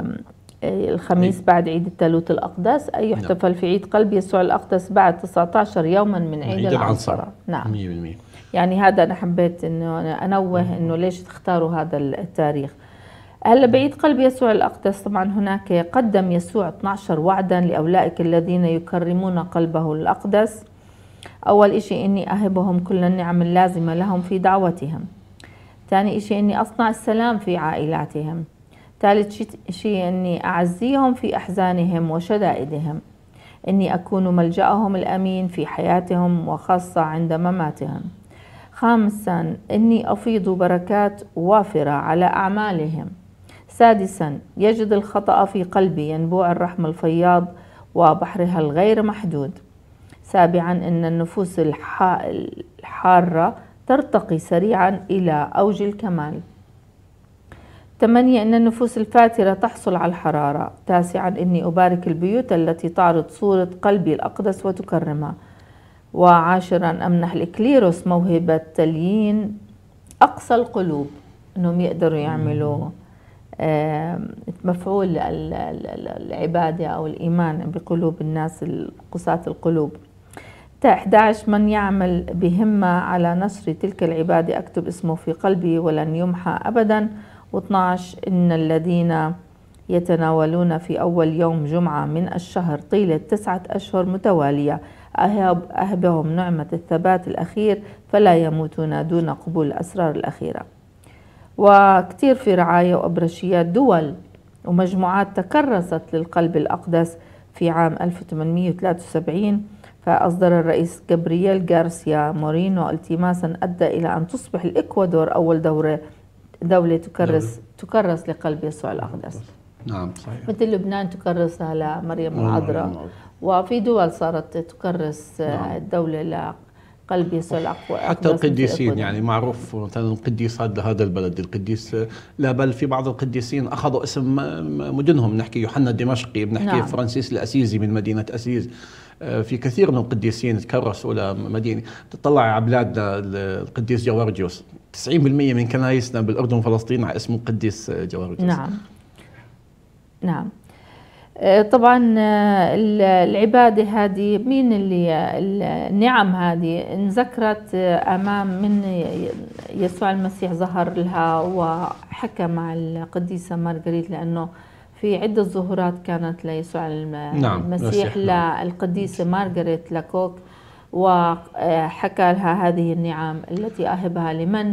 الخميس بعد عيد الثالوث الأقدس، أي يحتفل في عيد قلب يسوع الأقدس بعد 19 يوما من عيد العنصرة. نعم 100%. يعني هذا أنا حبيت إنه أنوه إنه ليش تختاروا هذا التاريخ. هلا بعيد قلب يسوع الأقدس طبعا هناك قدم يسوع 12 وعدا لأولئك الذين يكرمون قلبه الأقدس. أول إشي إني أهبهم كل النعم اللازمة لهم في دعوتهم. ثاني إشي إني أصنع السلام في عائلاتهم. ثالث شيء إني أعزيهم في أحزانهم وشدائدهم. إني أكون ملجأهم الأمين في حياتهم وخاصة عند مماتهم. خامسا إني أفيض بركات وافرة على أعمالهم. سادسا يجد الخطأ في قلبي ينبوع الرحم الفياض وبحرها الغير محدود. سابعا إن النفوس الحارة ترتقي سريعا إلى أوج الكمال. 8 إن النفوس الفاترة تحصل على الحرارة. 9 إني أبارك البيوت التي تعرض صورة قلبي الأقدس وتكرمها. 10 أمنح الإكليروس موهبة تليين أقصى القلوب، إنهم يقدروا يعملوا مفعول العبادة أو الإيمان بقلوب الناس قساة القلوب. 11 من يعمل بهمة على نشر تلك العبادة أكتب اسمه في قلبي ولن يمحى أبدا. 12 إن الذين يتناولون في أول يوم جمعة من الشهر طيلة 9 أشهر متوالية أهبهم نعمة الثبات الأخير فلا يموتون دون قبول الأسرار الأخيرة. وكثير في رعاية وأبرشيات دول ومجموعات تكرست للقلب الأقدس. في عام 1873 فأصدر الرئيس جابرييل غارسيا مورينو التماسا أدى إلى أن تصبح الإكوادور أول دولة تكرس لقلب يسوع الأقدس. نعم صحيح. مثل لبنان تكرسها لمريم العذراء، وفي دول صارت تكرس الدولة لقلب يسوع الأقدس. حتى القديسين يعني معروف مثلا القديس هذا البلد القديس، لا بل في بعض القديسين أخذوا اسم مدنهم. نحكي يوحنا الدمشقي، بنحكي فرانسيس الأسيزي من مدينة أسيز. في كثير من القديسين تكرسوا لمدينة. تطلع على بلادنا القديس جوارجيوس 90% من كنايسنا بالأردن وفلسطين على اسم القديس جوارجيوس. نعم نعم. طبعا العبادة هذه مين اللي النعم هذه انذكرت أمام من يسوع المسيح ظهر لها وحكى مع القديسة مارغريت، لأنه في عدة ظهورات كانت ليسوع المسيح للقديسة مارغريت لاكوك، وحكى لها هذه النعم التي أهبها لمن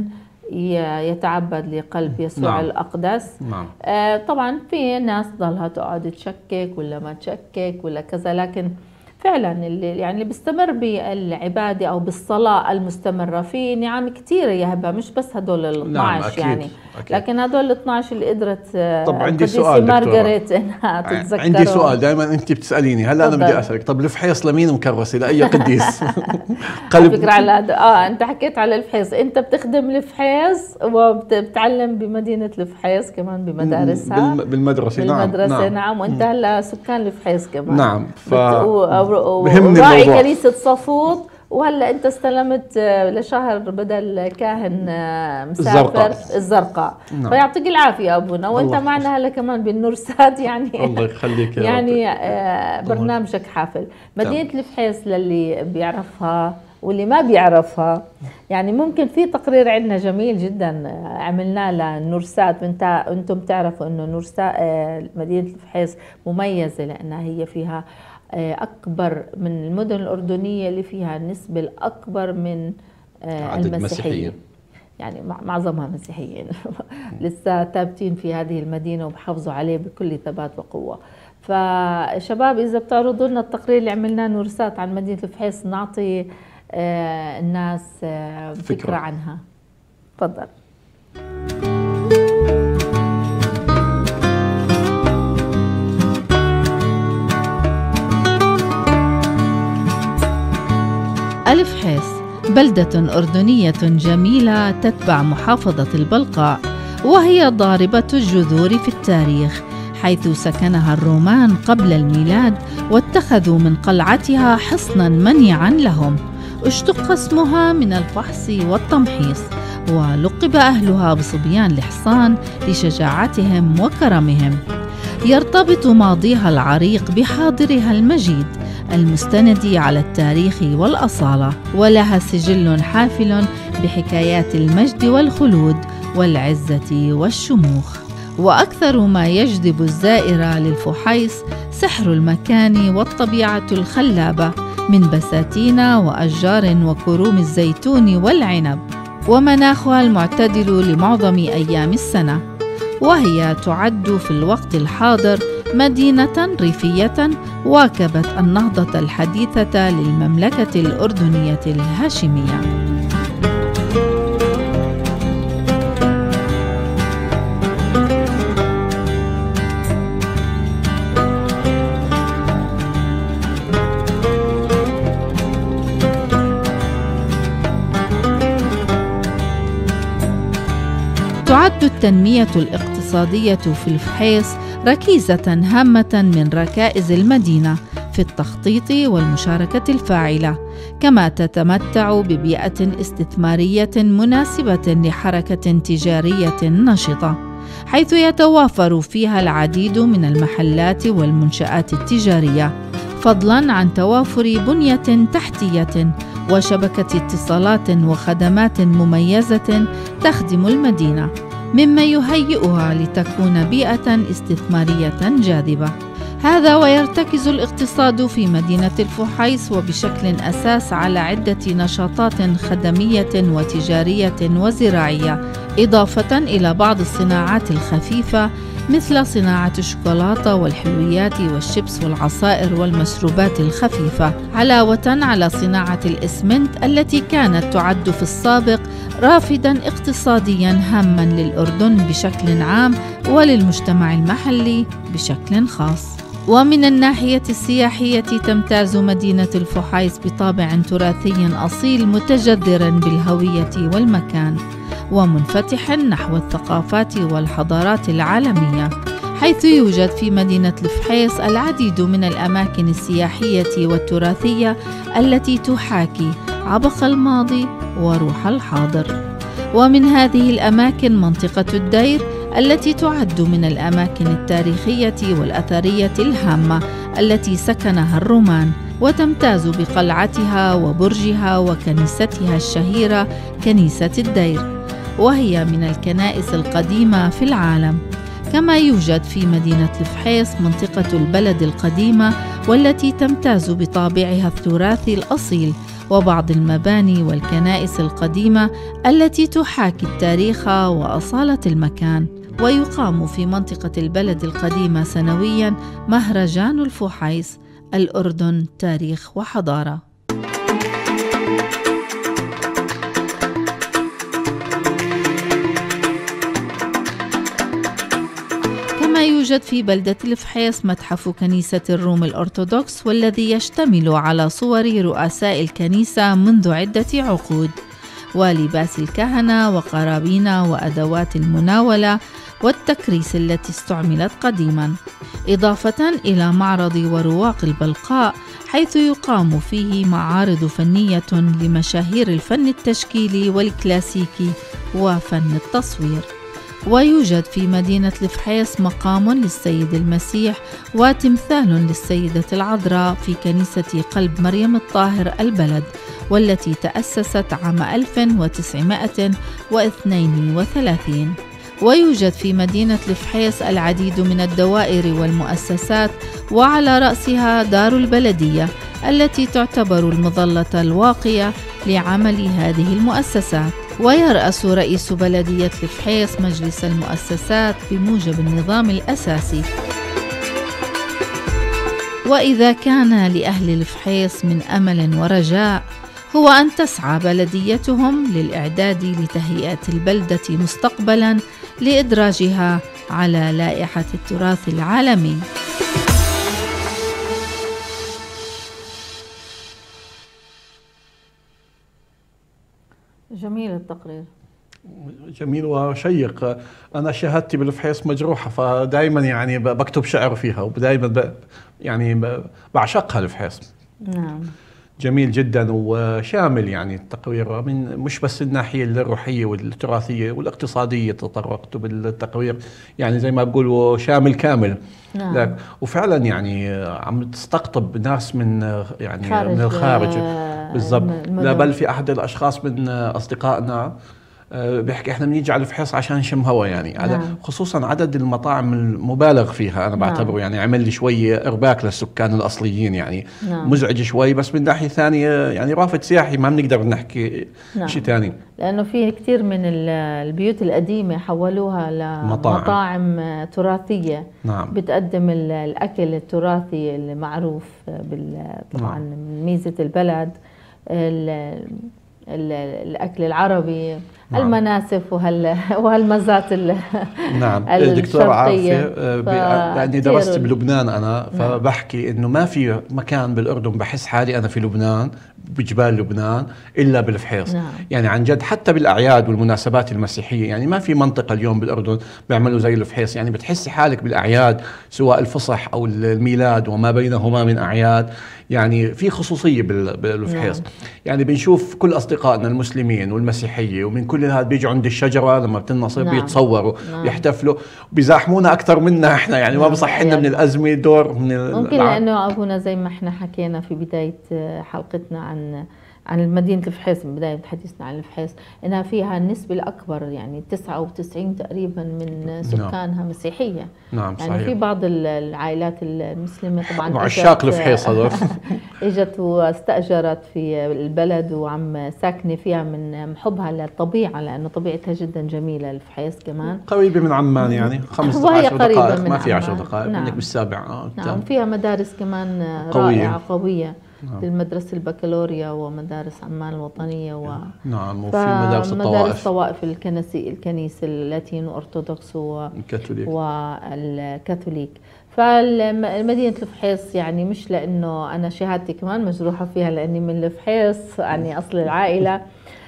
يتعبد لقلب يسوع نعم. الأقدس. نعم. طبعا في ناس ضلها تقعد تشكك ولا ما تشكك ولا كذا، لكن فعلا اللي بيستمر بالعبادة أو بالصلاة المستمرة في نعم كثيرة يا هبة، مش بس هدول ال 12. نعم أكيد. يعني أكيد. لكن هدول ال 12 اللي قدرت طب عندي سؤال مارغريت انها تتذكرهم. عندي سؤال دائما انت بتساليني، هلا انا بدي اسالك، طب الفحيص لمين مكرسه؟ لاي قديس؟ قلب فكرة على انت حكيت على الفحيص، انت بتخدم الفحيص وبتتعلم بمدينة الفحيص كمان بمدارسها بالمدرسة. نعم. وانت هلا سكان الفحيص كمان. نعم. وراعي كنيسة صفوت، وهلا انت استلمت لشهر بدل كاهن مسافر الزرقاء. نعم. فيعطيك العافيه ابونا، وانت معنا هلا كمان بالنورسات. يعني الله يخليك. يعني برنامجك حافل. مدينه الفحيص للي بيعرفها واللي ما بيعرفها، يعني ممكن في تقرير عندنا جميل جدا عملناه للنورسات. انتم بتعرفوا انه نورسات مدينه الفحيص مميزه لانها هي فيها أكبر من المدن الأردنية اللي فيها النسبة الأكبر من المسيحيين. يعني معظمها مسيحيين لسه ثابتين في هذه المدينة وبحافظوا عليه بكل ثبات وقوة. فشباب إذا بتعرضوا لنا التقرير اللي عملناه نورسات عن مدينة الفحيص نعطي الناس فكرة عنها. تفضل. الفحيص بلدة أردنية جميلة تتبع محافظة البلقاء، وهي ضاربة الجذور في التاريخ، حيث سكنها الرومان قبل الميلاد واتخذوا من قلعتها حصنا منيعا لهم. اشتق اسمها من الفحص والتمحيص، ولقب أهلها بصبيان الحصان لشجاعتهم وكرمهم. يرتبط ماضيها العريق بحاضرها المجيد المستند على التاريخ والأصالة، ولها سجل حافل بحكايات المجد والخلود والعزة والشموخ. وأكثر ما يجذب الزائر للفحيص سحر المكان والطبيعة الخلابة من بساتين وأشجار وكروم الزيتون والعنب، ومناخها المعتدل لمعظم أيام السنة، وهي تعد في الوقت الحاضر مدينة ريفية واكبت النهضة الحديثة للمملكة الأردنية الهاشمية. تعد التنمية الاقتصادية في الفحيص ركيزة هامة من ركائز المدينة في التخطيط والمشاركة الفاعلة، كما تتمتع ببيئة استثمارية مناسبة لحركة تجارية نشطة، حيث يتوافر فيها العديد من المحلات والمنشآت التجارية، فضلاً عن توافر بنية تحتية وشبكة اتصالات وخدمات مميزة تخدم المدينة، مما يهيئها لتكون بيئة استثمارية جاذبة. هذا ويرتكز الاقتصاد في مدينة الفحيص وبشكل أساس على عدة نشاطات خدمية وتجارية وزراعية، إضافة إلى بعض الصناعات الخفيفة مثل صناعة الشوكولاتة والحلويات والشيبس والعصائر والمشروبات الخفيفة، علاوة على صناعة الإسمنت التي كانت تعد في السابق رافداً اقتصادياً هاماً للأردن بشكل عام وللمجتمع المحلي بشكل خاص. ومن الناحية السياحية تمتاز مدينة الفحيص بطابع تراثي أصيل متجذر بالهوية والمكان، ومنفتح نحو الثقافات والحضارات العالمية، حيث يوجد في مدينة الفحيص العديد من الأماكن السياحية والتراثية التي تحاكي عبق الماضي وروح الحاضر. ومن هذه الأماكن منطقة الدير التي تعد من الأماكن التاريخية والأثرية الهامة التي سكنها الرومان، وتمتاز بقلعتها وبرجها وكنيستها الشهيرة كنيسة الدير، وهي من الكنائس القديمة في العالم. كما يوجد في مدينة الفحيص منطقة البلد القديمة والتي تمتاز بطابعها التراثي الأصيل وبعض المباني والكنائس القديمة التي تحاكي التاريخ وأصالة المكان. ويقام في منطقة البلد القديمة سنوياً مهرجان الفحيص، الأردن تاريخ وحضارة. كما يوجد في بلدة الفحيص متحف كنيسة الروم الأرثوذكس، والذي يشتمل على صور رؤساء الكنيسة منذ عدة عقود، ولباس الكهنة وقرابين وأدوات المناولة والتكريس التي استعملت قديما، إضافة إلى معرض ورواق البلقاء، حيث يقام فيه معارض فنية لمشاهير الفن التشكيلي والكلاسيكي وفن التصوير. ويوجد في مدينة الفحيص مقام للسيد المسيح وتمثال للسيدة العذراء في كنيسة قلب مريم الطاهر البلد، والتي تأسست عام 1932. ويوجد في مدينة الفحيص العديد من الدوائر والمؤسسات، وعلى رأسها دار البلدية التي تعتبر المظلة الواقية لعمل هذه المؤسسات. ويرأس رئيس بلدية الفحيص مجلس المؤسسات بموجب النظام الأساسي. وإذا كان لأهل الفحيص من أمل ورجاء، هو أن تسعى بلديتهم للإعداد لتهيئة البلدة مستقبلاً لإدراجها على لائحة التراث العالمي. جميل التقرير، جميل وشيق. أنا شهادتي بالفحيص مجروحة، فدائما يعني بكتب شعر فيها، ودائما يعني بعشقها الفحيص. نعم. جميل جدا وشامل يعني التقرير، من مش بس الناحية الروحية والتراثية والاقتصادية، تطرقت بالتقرير يعني زي ما بقولوا شامل كامل. نعم. وفعلا يعني عم تستقطب ناس من يعني من الخارج بالضبط. لا بل في أحد الأشخاص من أصدقائنا بيحكي احنا بنيجي على الفحيص عشان نشم هوا يعني. نعم. على خصوصا عدد المطاعم المبالغ فيها، انا بعتبره نعم. يعني عمل لي شويه ارباك للسكان الاصليين يعني. نعم. مزعج شوي، بس من ناحيه ثانيه يعني رافد سياحي ما بنقدر نحكي نعم. شيء ثاني، لانه في كثير من البيوت القديمه حولوها لمطاعم تراثيه. نعم. بتقدم الاكل التراثي المعروف طبعا نعم. من ميزه البلد الأكل العربي. نعم. المناسف وهالمزات نعم. الدكتورة عارفة لأني درست بلبنان أنا، فبحكي إنه ما في مكان بالأردن بحس حالي أنا في لبنان بجبال لبنان إلا بالفحيص. نعم. يعني عن جد حتى بالأعياد والمناسبات المسيحية، يعني ما في منطقة اليوم بالأردن بيعملوا زي الفحيص. يعني بتحسي حالك بالأعياد سواء الفصح أو الميلاد وما بينهما من أعياد، يعني في خصوصية بالفحيص. نعم. يعني بنشوف كل أصدقائنا المسلمين والمسيحية ومن كل هذا بيجوا عند الشجرة لما بتنصب. نعم. بيتصوروا. نعم. يحتفلوا، بيزاحمونا أكثر منا إحنا يعني. نعم. ما بصح لنا من الأزمة دور من ممكن لأنه أبونا زي ما إحنا حكينا في بداية حلقتنا عن مدينة الفحيص، من بداية حديثنا عن الفحيص، إنها فيها النسبة الأكبر يعني 99 تقريبا من سكانها. نعم. مسيحية. نعم يعني صحيح. في بعض العائلات المسلمة طبعا وعشاق الفحيص هذول اجت واستأجرت في البلد وعم ساكنة فيها من حبها للطبيعة، لأنه طبيعتها جدا جميلة. الفحيص كمان قريبة من عمان يعني 15 دقائق، ما في 10 دقائق. نعم. منك بالسابع. نعم. فيها مدارس كمان رائعة قوية. نعم. للمدرسة البكالوريا ومدارس عمان الوطنية نعم. وفي مدارس الطوائف، مدارس طوائف الكنيسة اللاتين أرثوذكس والكاثوليك. فالمدينة الفحيص يعني مش لأنه أنا شهادتي كمان مجروحة فيها لأني من الفحيص يعني أصل العائلة،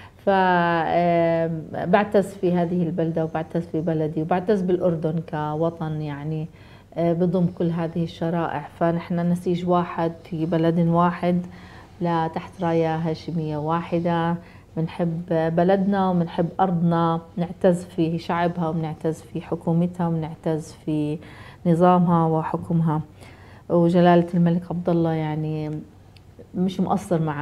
فبعتز في هذه البلدة وبعتز في بلدي وبعتز بالأردن كوطن يعني بضم كل هذه الشرائح. فنحن نسيج واحد في بلد واحد لا تحت راية هاشمية واحدة. بنحب بلدنا وبنحب أرضنا، نعتز في شعبها وبنعتز في حكومتها وبنعتز في نظامها وحكمها. وجلالة الملك عبد الله يعني مش مقصر معانا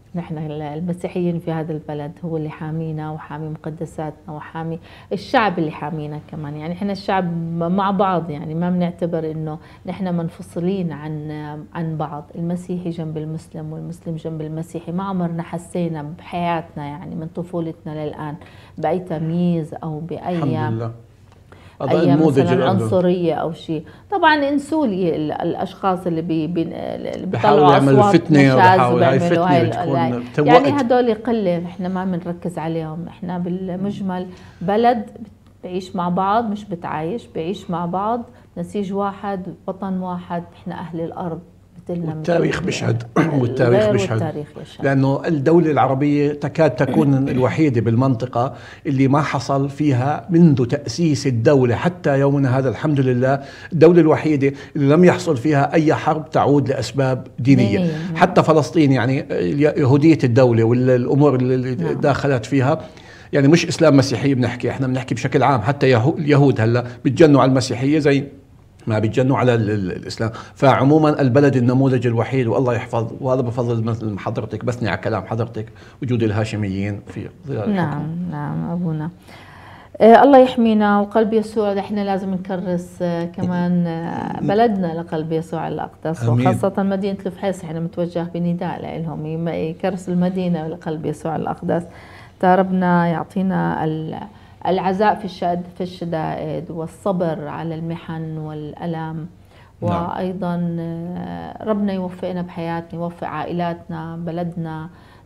نحن المسيحيين في هذا البلد هو اللي حامينا وحامي مقدساتنا وحامي الشعب اللي حامينا كمان. يعني احنا الشعب مع بعض، يعني ما بنعتبر انه نحن منفصلين عن بعض. المسيحي جنب المسلم والمسلم جنب المسيحي. ما عمرنا حسينا بحياتنا يعني من طفولتنا للآن بأي تمييز او بأي الحمد لله أي مثلا عنصرية أو شيء. طبعا انسوا لي الأشخاص اللي بيطلعوا أصوات مشاذ وبيعملوا يعني هدول قلة، إحنا ما بنركز عليهم. إحنا بالمجمل بلد بعيش مع بعض، مش بتعايش، بعيش مع بعض، نسيج واحد، وطن واحد، إحنا أهل الأرض. والتاريخ بيشهد والتاريخ بيشهد لأنه الدولة العربية تكاد تكون الوحيدة بالمنطقة اللي ما حصل فيها منذ تأسيس الدولة حتى يومنا هذا الحمد لله، الدولة الوحيدة اللي لم يحصل فيها أي حرب تعود لأسباب دينية. حتى فلسطين يعني يهودية الدولة والأمور اللي داخلت فيها يعني مش إسلام مسيحية بنحكي، احنا بنحكي بشكل عام. حتى اليهود هلا بتجنوا على المسيحية زي ما بيتجنوا على الإسلام. فعموما البلد النموذج الوحيد، والله يحفظ، وهذا بفضل مثل حضرتك، بثني على كلام حضرتك، وجود الهاشميين في ظلال نعم نعم أبونا. الله يحمينا وقلب يسوع. احنا لازم نكرس كمان بلدنا لقلب يسوع الأقدس، وخاصة مدينة الفحيص. احنا متوجه بنداء لهم يكرس المدينة لقلب يسوع الأقدس. ربنا يعطينا العزاء في الشدائد والصبر على المحن والألم. وأيضا ربنا يوفقنا بحياتنا، يوفق عائلاتنا، بلدنا،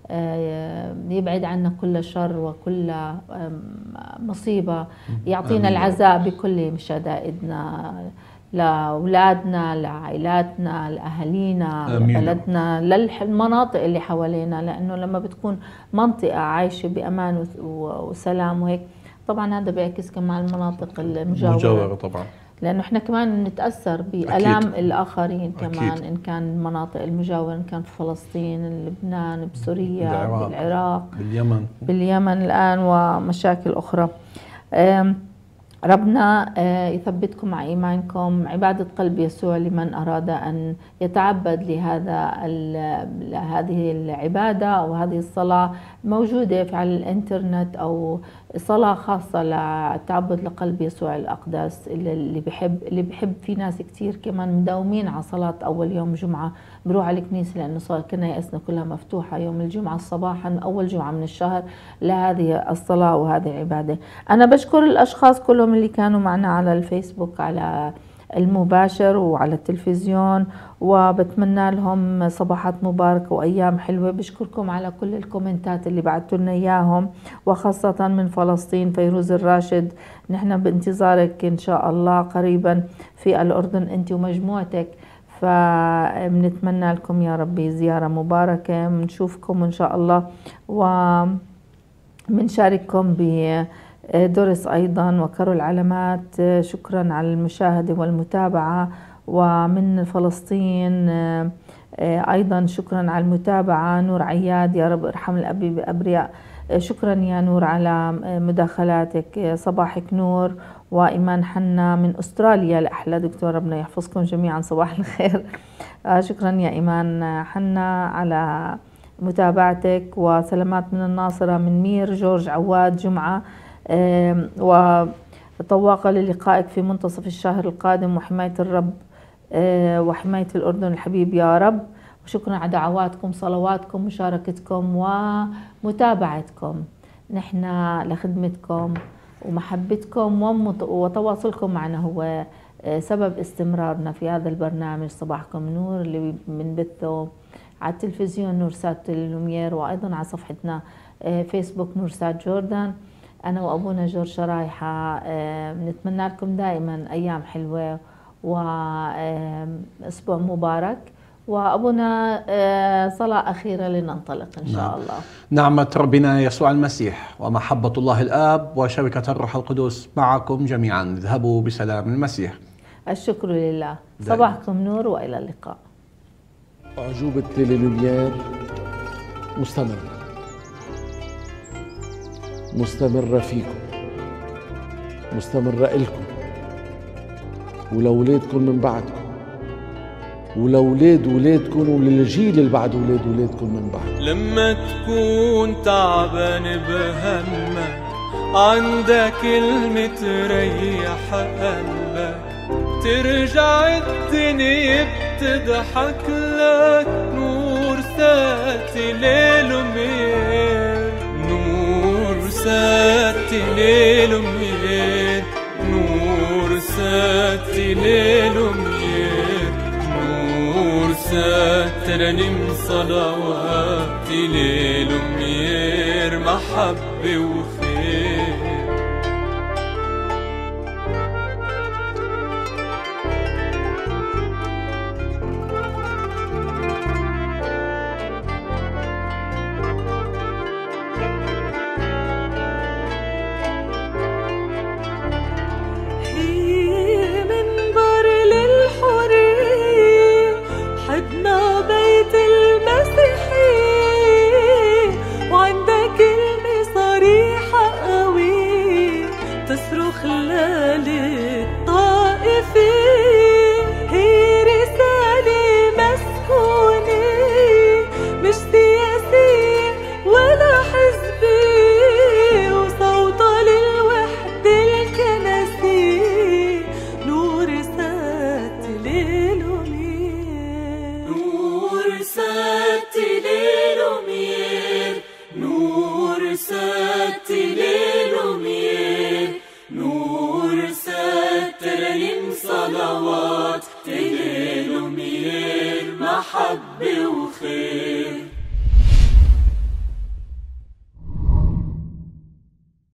يبعد عنا كل شر وكل مصيبة، يعطينا العزاء بكل شدائدنا، لأولادنا، لعائلاتنا، لأهالينا، لبلدنا، للمناطق اللي حوالينا. لأنه لما بتكون منطقة عايشة بأمان وسلام وهيك، طبعا هذا بيعكس كمان المناطق المجاورة طبعا، لأنه إحنا كمان نتأثر بألام الآخرين كمان. أكيد. إن كان المناطق المجاورة، إن كان في فلسطين، لبنان، بسوريا، بالعراق، باليمن الآن، ومشاكل أخرى. ربنا يثبتكم مع إيمانكم. عبادة قلب يسوع لمن أراد أن يتعبد لهذه العبادة أو هذه الصلاة موجودة على الإنترنت، أو صلاة خاصة للتعبد لقلب يسوع الأقدس. اللي بحب في ناس كتير كمان مداومين على صلاة أول يوم جمعة، بروح على الكنيسة، لأنه كنايسنا كلها مفتوحة يوم الجمعة صباحا، أول جمعة من الشهر، لهذه الصلاة وهذه العبادة. أنا بشكر الأشخاص كلهم اللي كانوا معنا على الفيسبوك، على المباشر وعلى التلفزيون، وبتمنى لهم صباحات مباركة وأيام حلوة. بشكركم على كل الكومنتات اللي بعتوا لنا إياهم، وخاصة من فلسطين فيروز الراشد، نحن بانتظارك إن شاء الله قريبا في الأردن أنت ومجموعتك، فبنتمنى لكم يا ربي زيارة مباركة، بنشوفكم إن شاء الله، وبنشارككم بدرس أيضا وكروا العلامات. شكرا على المشاهدة والمتابعة. ومن فلسطين أيضا شكرا على المتابعة. نور عياد، يا رب ارحم الأبرياء. شكرا يا نور على مداخلاتك. صباحك نور. وإيمان حنا من أستراليا الأحلى، دكتور ربنا يحفظكم جميعا، صباح الخير. شكرا يا إيمان حنا على متابعتك. وسلامات من الناصرة، من مير جورج عواد جمعة، وطواقة للقائك في منتصف الشهر القادم، وحماية الرب وحماية الأردن الحبيب يا رب. وشكرا على دعواتكم، صلواتكم، مشاركتكم ومتابعتكم. نحن لخدمتكم ومحبتكم وتواصلكم معنا هو سبب استمرارنا في هذا البرنامج صباحكم نور، اللي بنبثه على التلفزيون نورسات لومير، وأيضا على صفحتنا فيسبوك نورسات جوردان. أنا وأبونا جورج شرايحة بنتمنى لكم دائما أيام حلوة وأسبوع مبارك. وأبونا صلاة أخيرة لننطلق إن شاء الله. نعمة ربنا يسوع المسيح ومحبة الله الآب وشركة الروح القدس معكم جميعا. اذهبوا بسلام المسيح. الشكر لله. صباحكم نور وإلى اللقاء. أعجوبة تيلي مستمرة فيكم، مستمرة إلكم ولأولادكم من بعدكم. ولأولاد ولادكم وللجيل اللي بعد ولاد ولادكم من بعد. لما تكون تعبان بهمك عندك كلمة تريح قلبك، ترجع الدنيا بتضحك لك. نور ساتي ليل وميل، نور ساتي ليل وميل، نور ساتي ليل وميل، نور ساترنم صلواتي ليل وميل، محبة وخير. صلوات تليل وميل، محبة وخير.